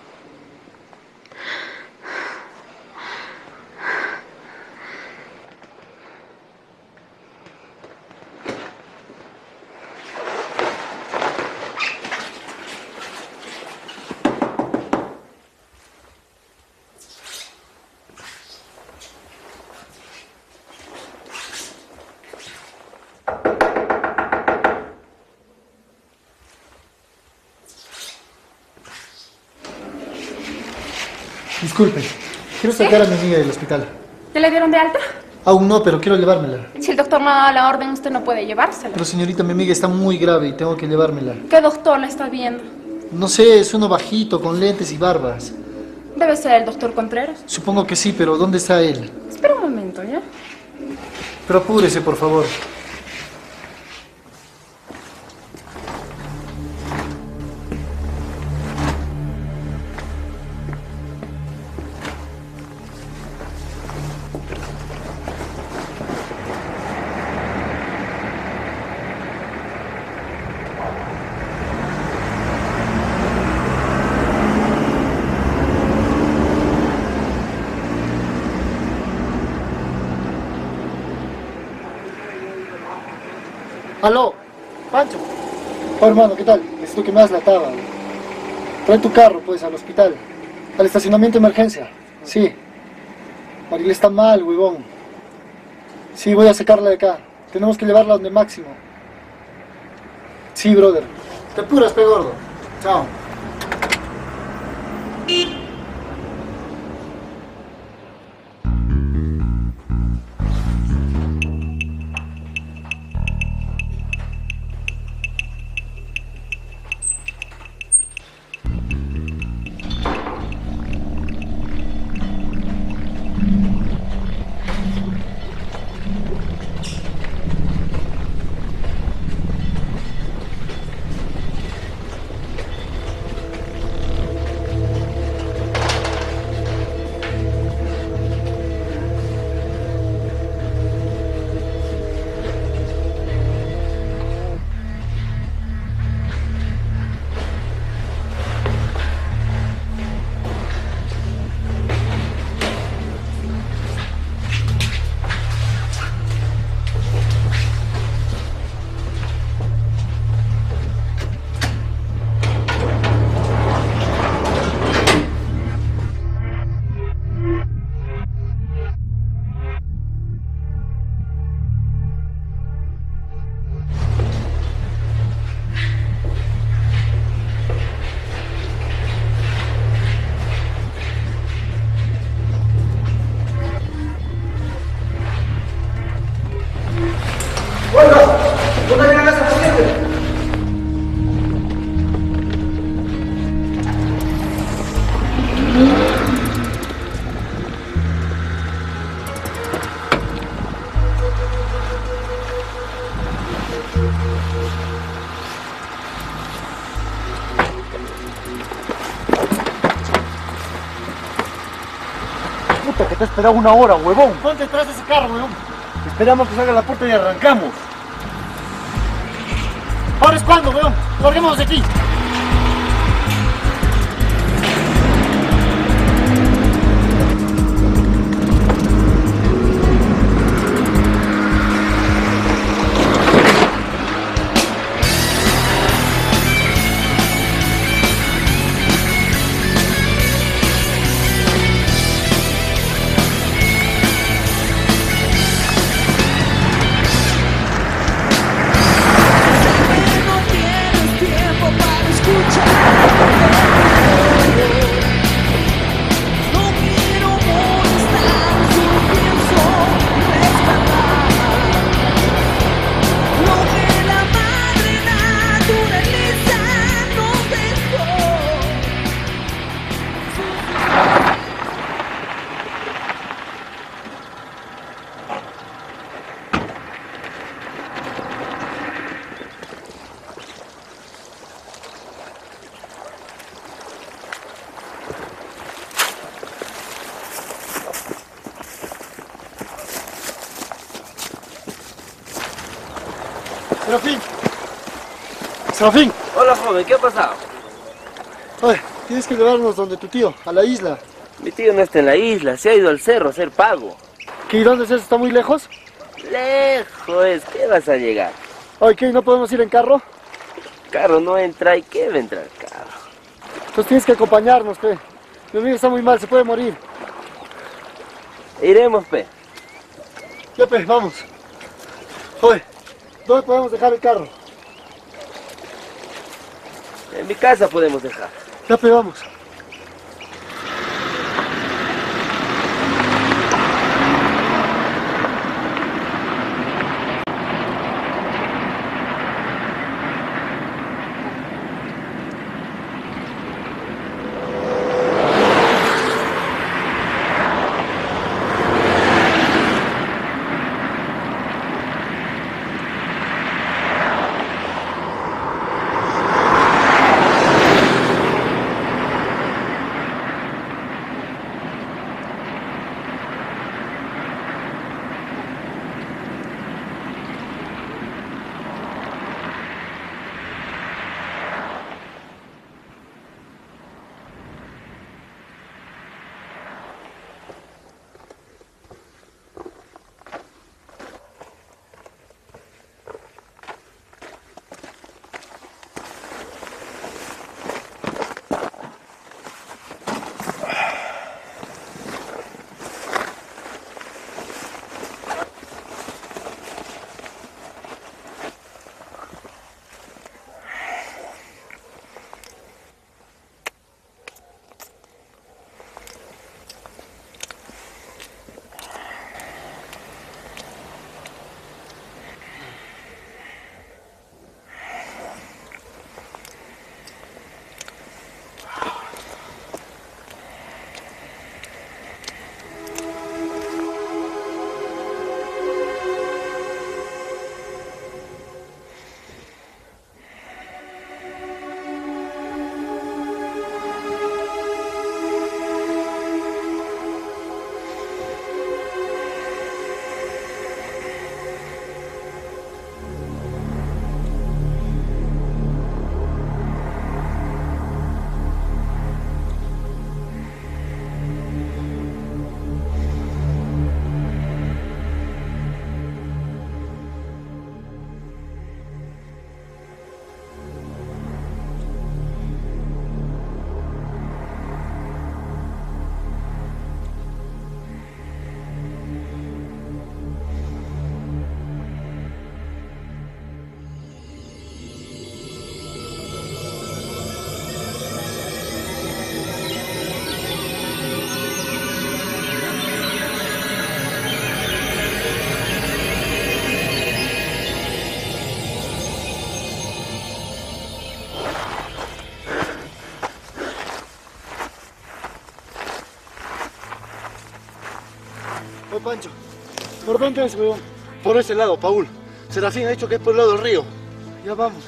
Disculpe, quiero sacar a mi amiga del hospital. ¿Ya le dieron de alta? Aún no, pero quiero llevármela. Si el doctor no da la orden, usted no puede llevársela. Pero señorita, mi amiga está muy grave y tengo que llevármela. ¿Qué doctor la está viendo? No sé, es uno bajito, con lentes y barbas. Debe ser el doctor Contreras. Supongo que sí, pero ¿dónde está él? Espera un momento, ¿ya? Pero apúrese, por favor. Aló, Pancho. Oh, hermano, ¿qué tal? Necesito que me das la taba. Trae tu carro, pues, al hospital. Al estacionamiento de emergencia. Sí. Mariela está mal, huevón. Sí, voy a sacarla de acá. Tenemos que llevarla donde Máximo. Sí, brother. Te apuras, pe gordo. Chao. puta que te ha esperado una hora, huevón. Ponte detrás de ese carro, huevón. Esperamos que salga la puerta y arrancamos. ¿Ahora es cuando, weón? Larguémonos de aquí. Serafín. Serafín. Hola, joven, ¿qué ha pasado? Oye, tienes que llevarnos donde tu tío, a la isla. Mi tío no está en la isla, se ha ido al cerro a hacer pago. ¿Qué? ¿Y dónde es eso? ¿Está muy lejos? Lejos, ¿qué vas a llegar? Oye, ¿qué? ¿No podemos ir en carro? Carro no entra, ¿y qué va a entrar carro? Entonces tienes que acompañarnos, pe. Mi amigo está muy mal, se puede morir. Iremos, pe. Ya, pe, vamos. Oye, ¿dónde podemos dejar el carro? En mi casa podemos dejar. Ya, pe, vamos. Oye, Pancho, ¿por dónde es, weón? Por ese lado, Paul. Serafín ha dicho que es por el lado del río. Ya vamos.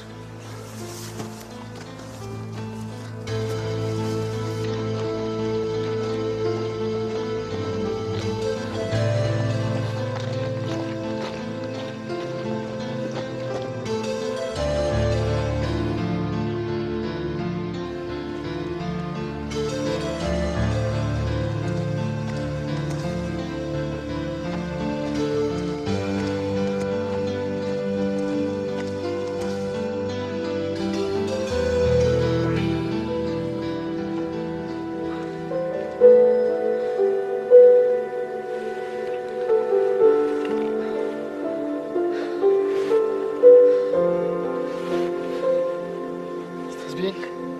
bien?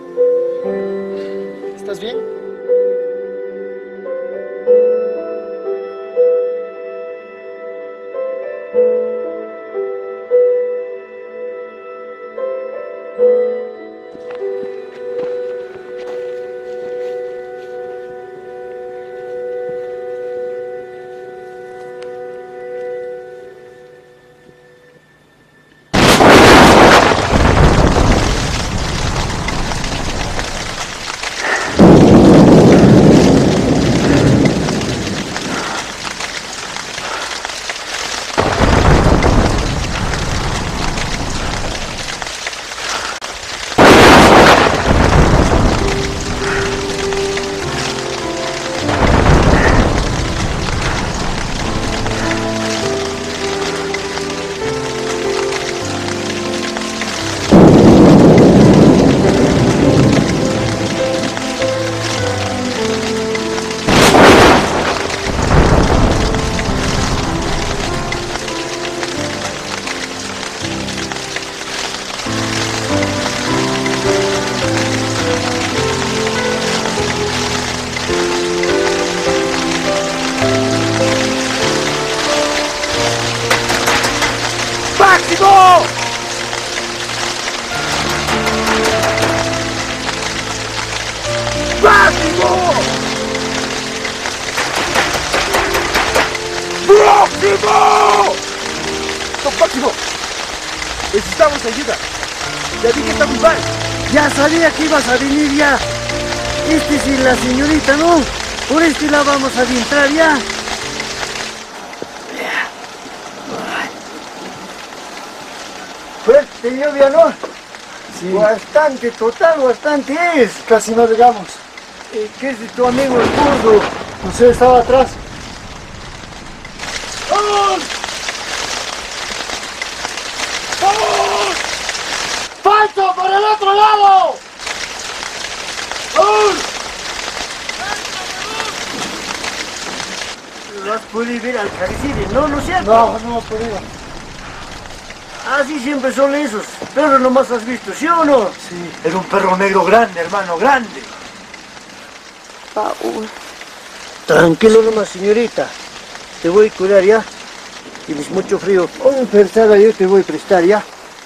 ¿Estás bien? ¡Máximo! ¡Máximo! ¡Máximo! Don Máximo, necesitamos ayuda. Ya vi que está muy mal. Ya sabía que ibas a venir ya. Este es la señorita, ¿no? Por este la vamos a entrar ya. Fuerte lluvia, ¿no? Sí. Bastante, total, bastante es. Casi no llegamos. Eh, ¿Qué es de tu amigo el gordo? No sé, estaba atrás. ¡Vamos! ¡Vamos! ¡Falso por el otro lado! ¡Vamos! ¿Lo has podido ver al Caricide? No, ¿no es cierto? No, no he podido. Así siempre son esos. Pero nomás has visto, ¿sí o no? Sí, era un perro negro grande, hermano, grande. Paul. Tranquilo nomás, señorita. Te voy a cuidar ya. Tienes mucho frío. Una persona yo te voy a prestar ya.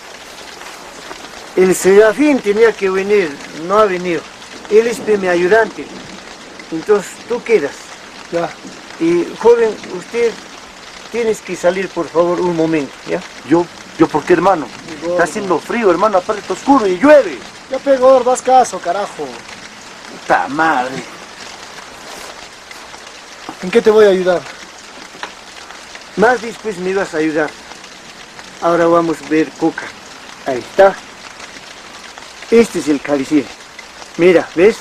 El Serafín tenía que venir, no ha venido. Él es mi ayudante. Entonces tú quedas. Ya. Y joven, usted tienes que salir por favor un momento, ¿ya? Yo, yo ¿por qué, hermano? Está haciendo frío, hermano, aparte está oscuro y llueve. Ya pegó, das caso, carajo. Puta madre. ¿En qué te voy a ayudar? Más después me vas a ayudar. Ahora vamos a ver Coca. Ahí está. Este es el Caricide. Mira, ¿ves?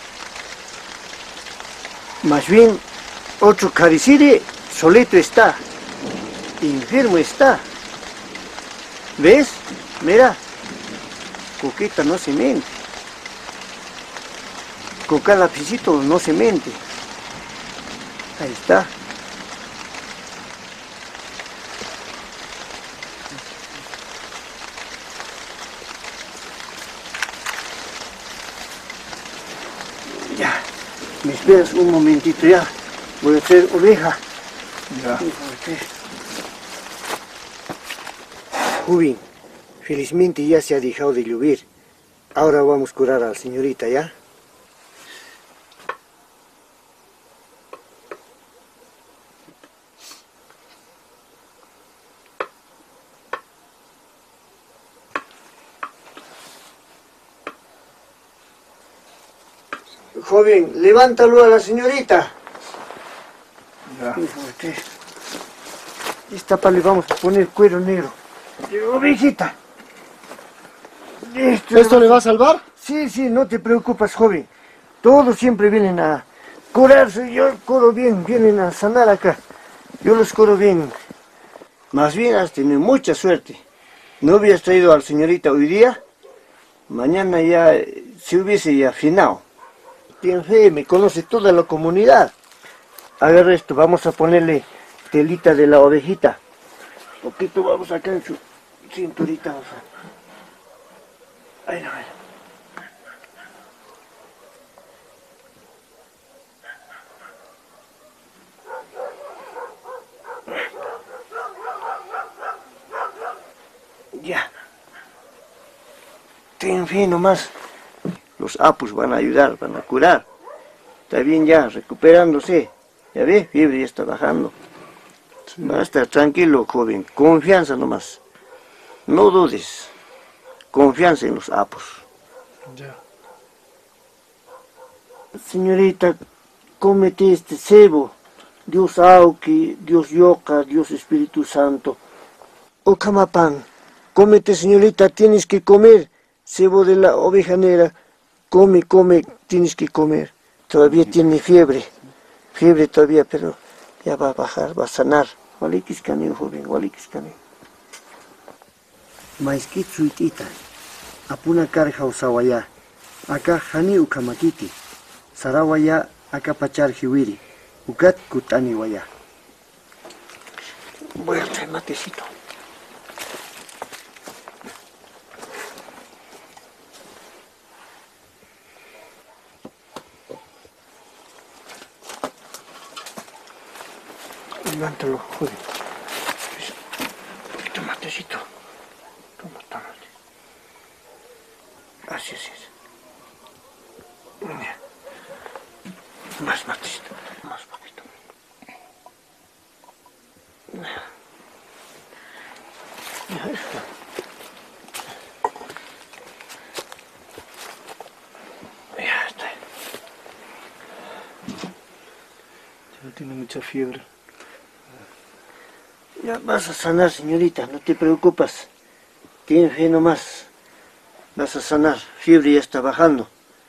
Más bien, otro Caricide solito está. Enfermo está. ¿Ves? Mira. Coquita no se mente. Coca lapicito no se mente. Ahí está. Ya. Me esperas un momentito ya. Voy a hacer oveja. Ya. Joven, felizmente ya se ha dejado de llover. Ahora vamos a curar a la señorita, ¿ya? Joven, levántalo a la señorita. Ya. Esta para le vamos a poner cuero negro. Ovejita. Esto, ¿Esto le va a salvar? Sí, sí, no te preocupes, joven. Todos siempre vienen a curarse. Yo curo bien, vienen a sanar acá. Yo los curo bien. Más bien has tenido mucha suerte. No hubieras traído a la señorita hoy día, mañana ya se hubiese ya afinado. Tiene fe, me conoce toda la comunidad. Agarra esto, vamos a ponerle telita de la ovejita. Un poquito vamos acá en su cinturita. Vamos a... Ahí no, ahí no. Ten fe nomás. Los apus van a ayudar, van a curar. Está bien ya, recuperándose. Ya ve, fiebre ya está bajando. Sí. Va a estar tranquilo, joven. Confianza nomás. No dudes. Confianza en los apus. Ya. Señorita, cómete este cebo. Dios Auki, Dios Yoka, Dios Espíritu Santo. Ocamapan, cómete, señorita, tienes que comer. Cebo de la oveja negra. Come, come, tienes que comer. Todavía tiene fiebre. Fiebre todavía, pero ya va a bajar, va a sanar. Walikiscani, joven, walikiscani. Maisquitsu itita. Apuna carja usawaya. Acá hani ukamakiti. Sarawaya acá pachar jiwiri. Ukat kutani waya. Voy a traer matecito. Levántalo, joder. Un poquito matecito. Toma, toma. Así, así es. Más matecito. Más poquito. Ya está. Ya está. Ya tiene mucha fiebre. Ya vas a sanar, señorita, no te preocupes. Tien fe nomás. Vas a sanar, fiebre ya está bajando.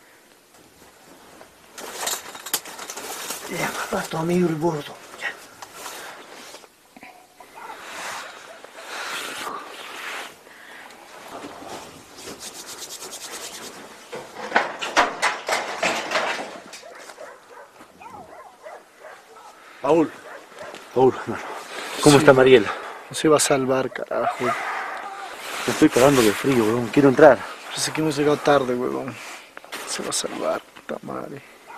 Ya va tu amigo el bordo. Ya. Paul. Paul, hermano. ¿Cómo Sí. está Mariela? No se va a salvar, carajo. Me estoy cagando de frío, weón. Quiero entrar. Parece que hemos llegado tarde, huevón. Se va a salvar, puta madre.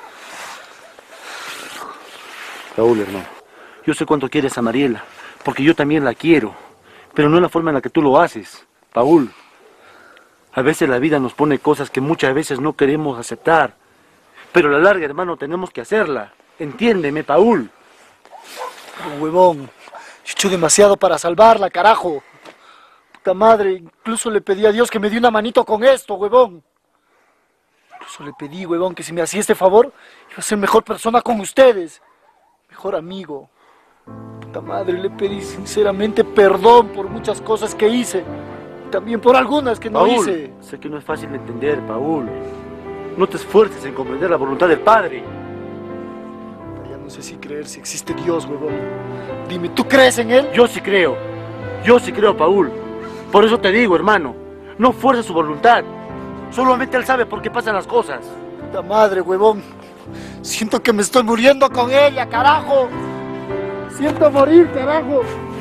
Raúl, hermano, yo sé cuánto quieres a Mariela, porque yo también la quiero, pero no en la forma en la que tú lo haces, Paul. A veces la vida nos pone cosas que muchas veces no queremos aceptar, pero a la larga, hermano, tenemos que hacerla. Entiéndeme, Paul. Pero, huevón, yo he hecho demasiado para salvarla, carajo. Puta madre, incluso le pedí a Dios que me dé una manito con esto, huevón. Incluso le pedí, huevón, que si me hacía este favor, iba a ser mejor persona con ustedes. Mejor amigo. Puta madre, le pedí sinceramente perdón por muchas cosas que hice. Y también por algunas que no Paul, hice. sé que no es fácil de entender, Paul. No te esfuerces en comprender la voluntad del Padre. Ya no sé si creer si existe Dios, huevón. Dime, ¿tú crees en Él? Yo sí creo. Yo sí creo, Paul. Por eso te digo, hermano, no fuerces su voluntad. Solamente Él sabe por qué pasan las cosas. Puta madre, huevón. Siento que me estoy muriendo con ella, carajo. Siento morir, carajo.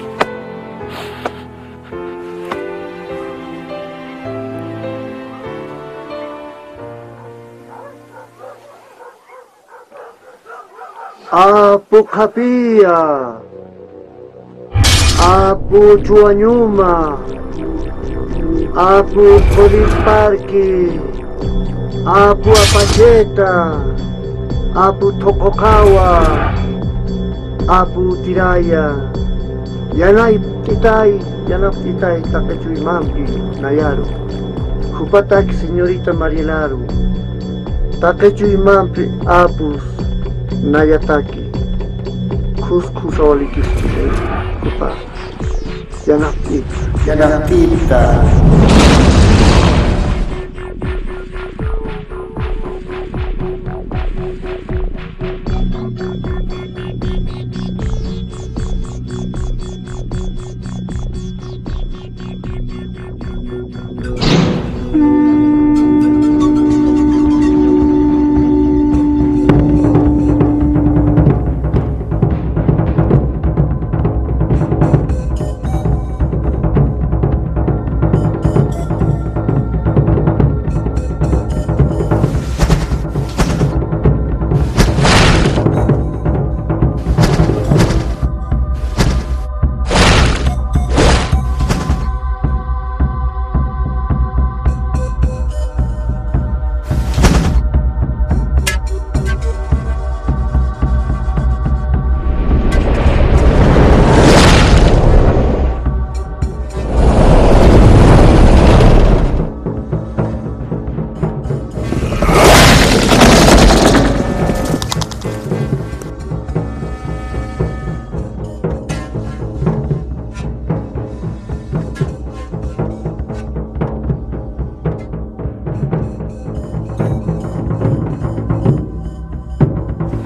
Apu Kapia, Apu Chuanyuma, Apu Poliparki, Apu Apacheta, Apu Tokokawa, Apu Tiraya, Yanai Titai, Yanap Titai, Takechui Mampi, Nayaru, Jupataki, señorita Marielaru, Takechui Mampi, Apus, Nayataki, Cuscusoli Kupa, Yanapita, Yanapita.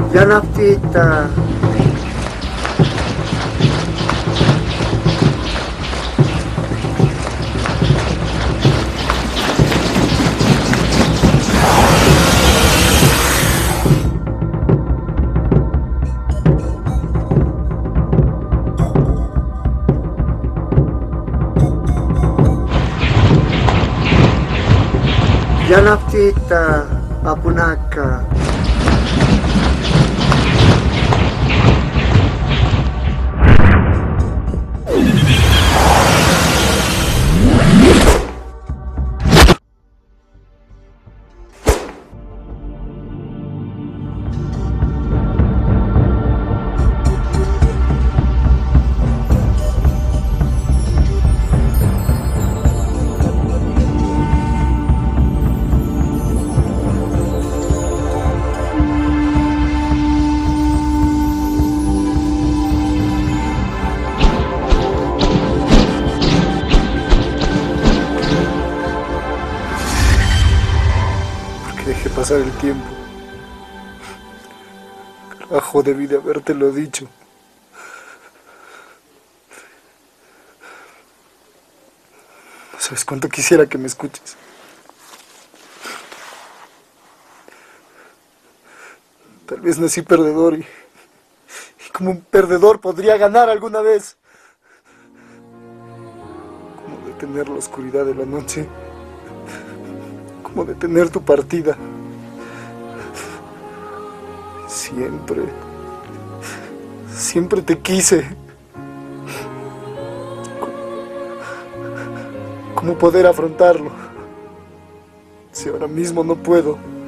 Ya naftita. Ya naftita, apunaka. Dejé pasar el tiempo. Carajo, debí de habértelo dicho. No sabes cuánto quisiera que me escuches. Tal vez nací perdedor y, y como un perdedor podría ganar alguna vez. Como detener la oscuridad de la noche. Como detener tu partida. Siempre, siempre te quise. ¿Cómo poder afrontarlo? Si ahora mismo no puedo.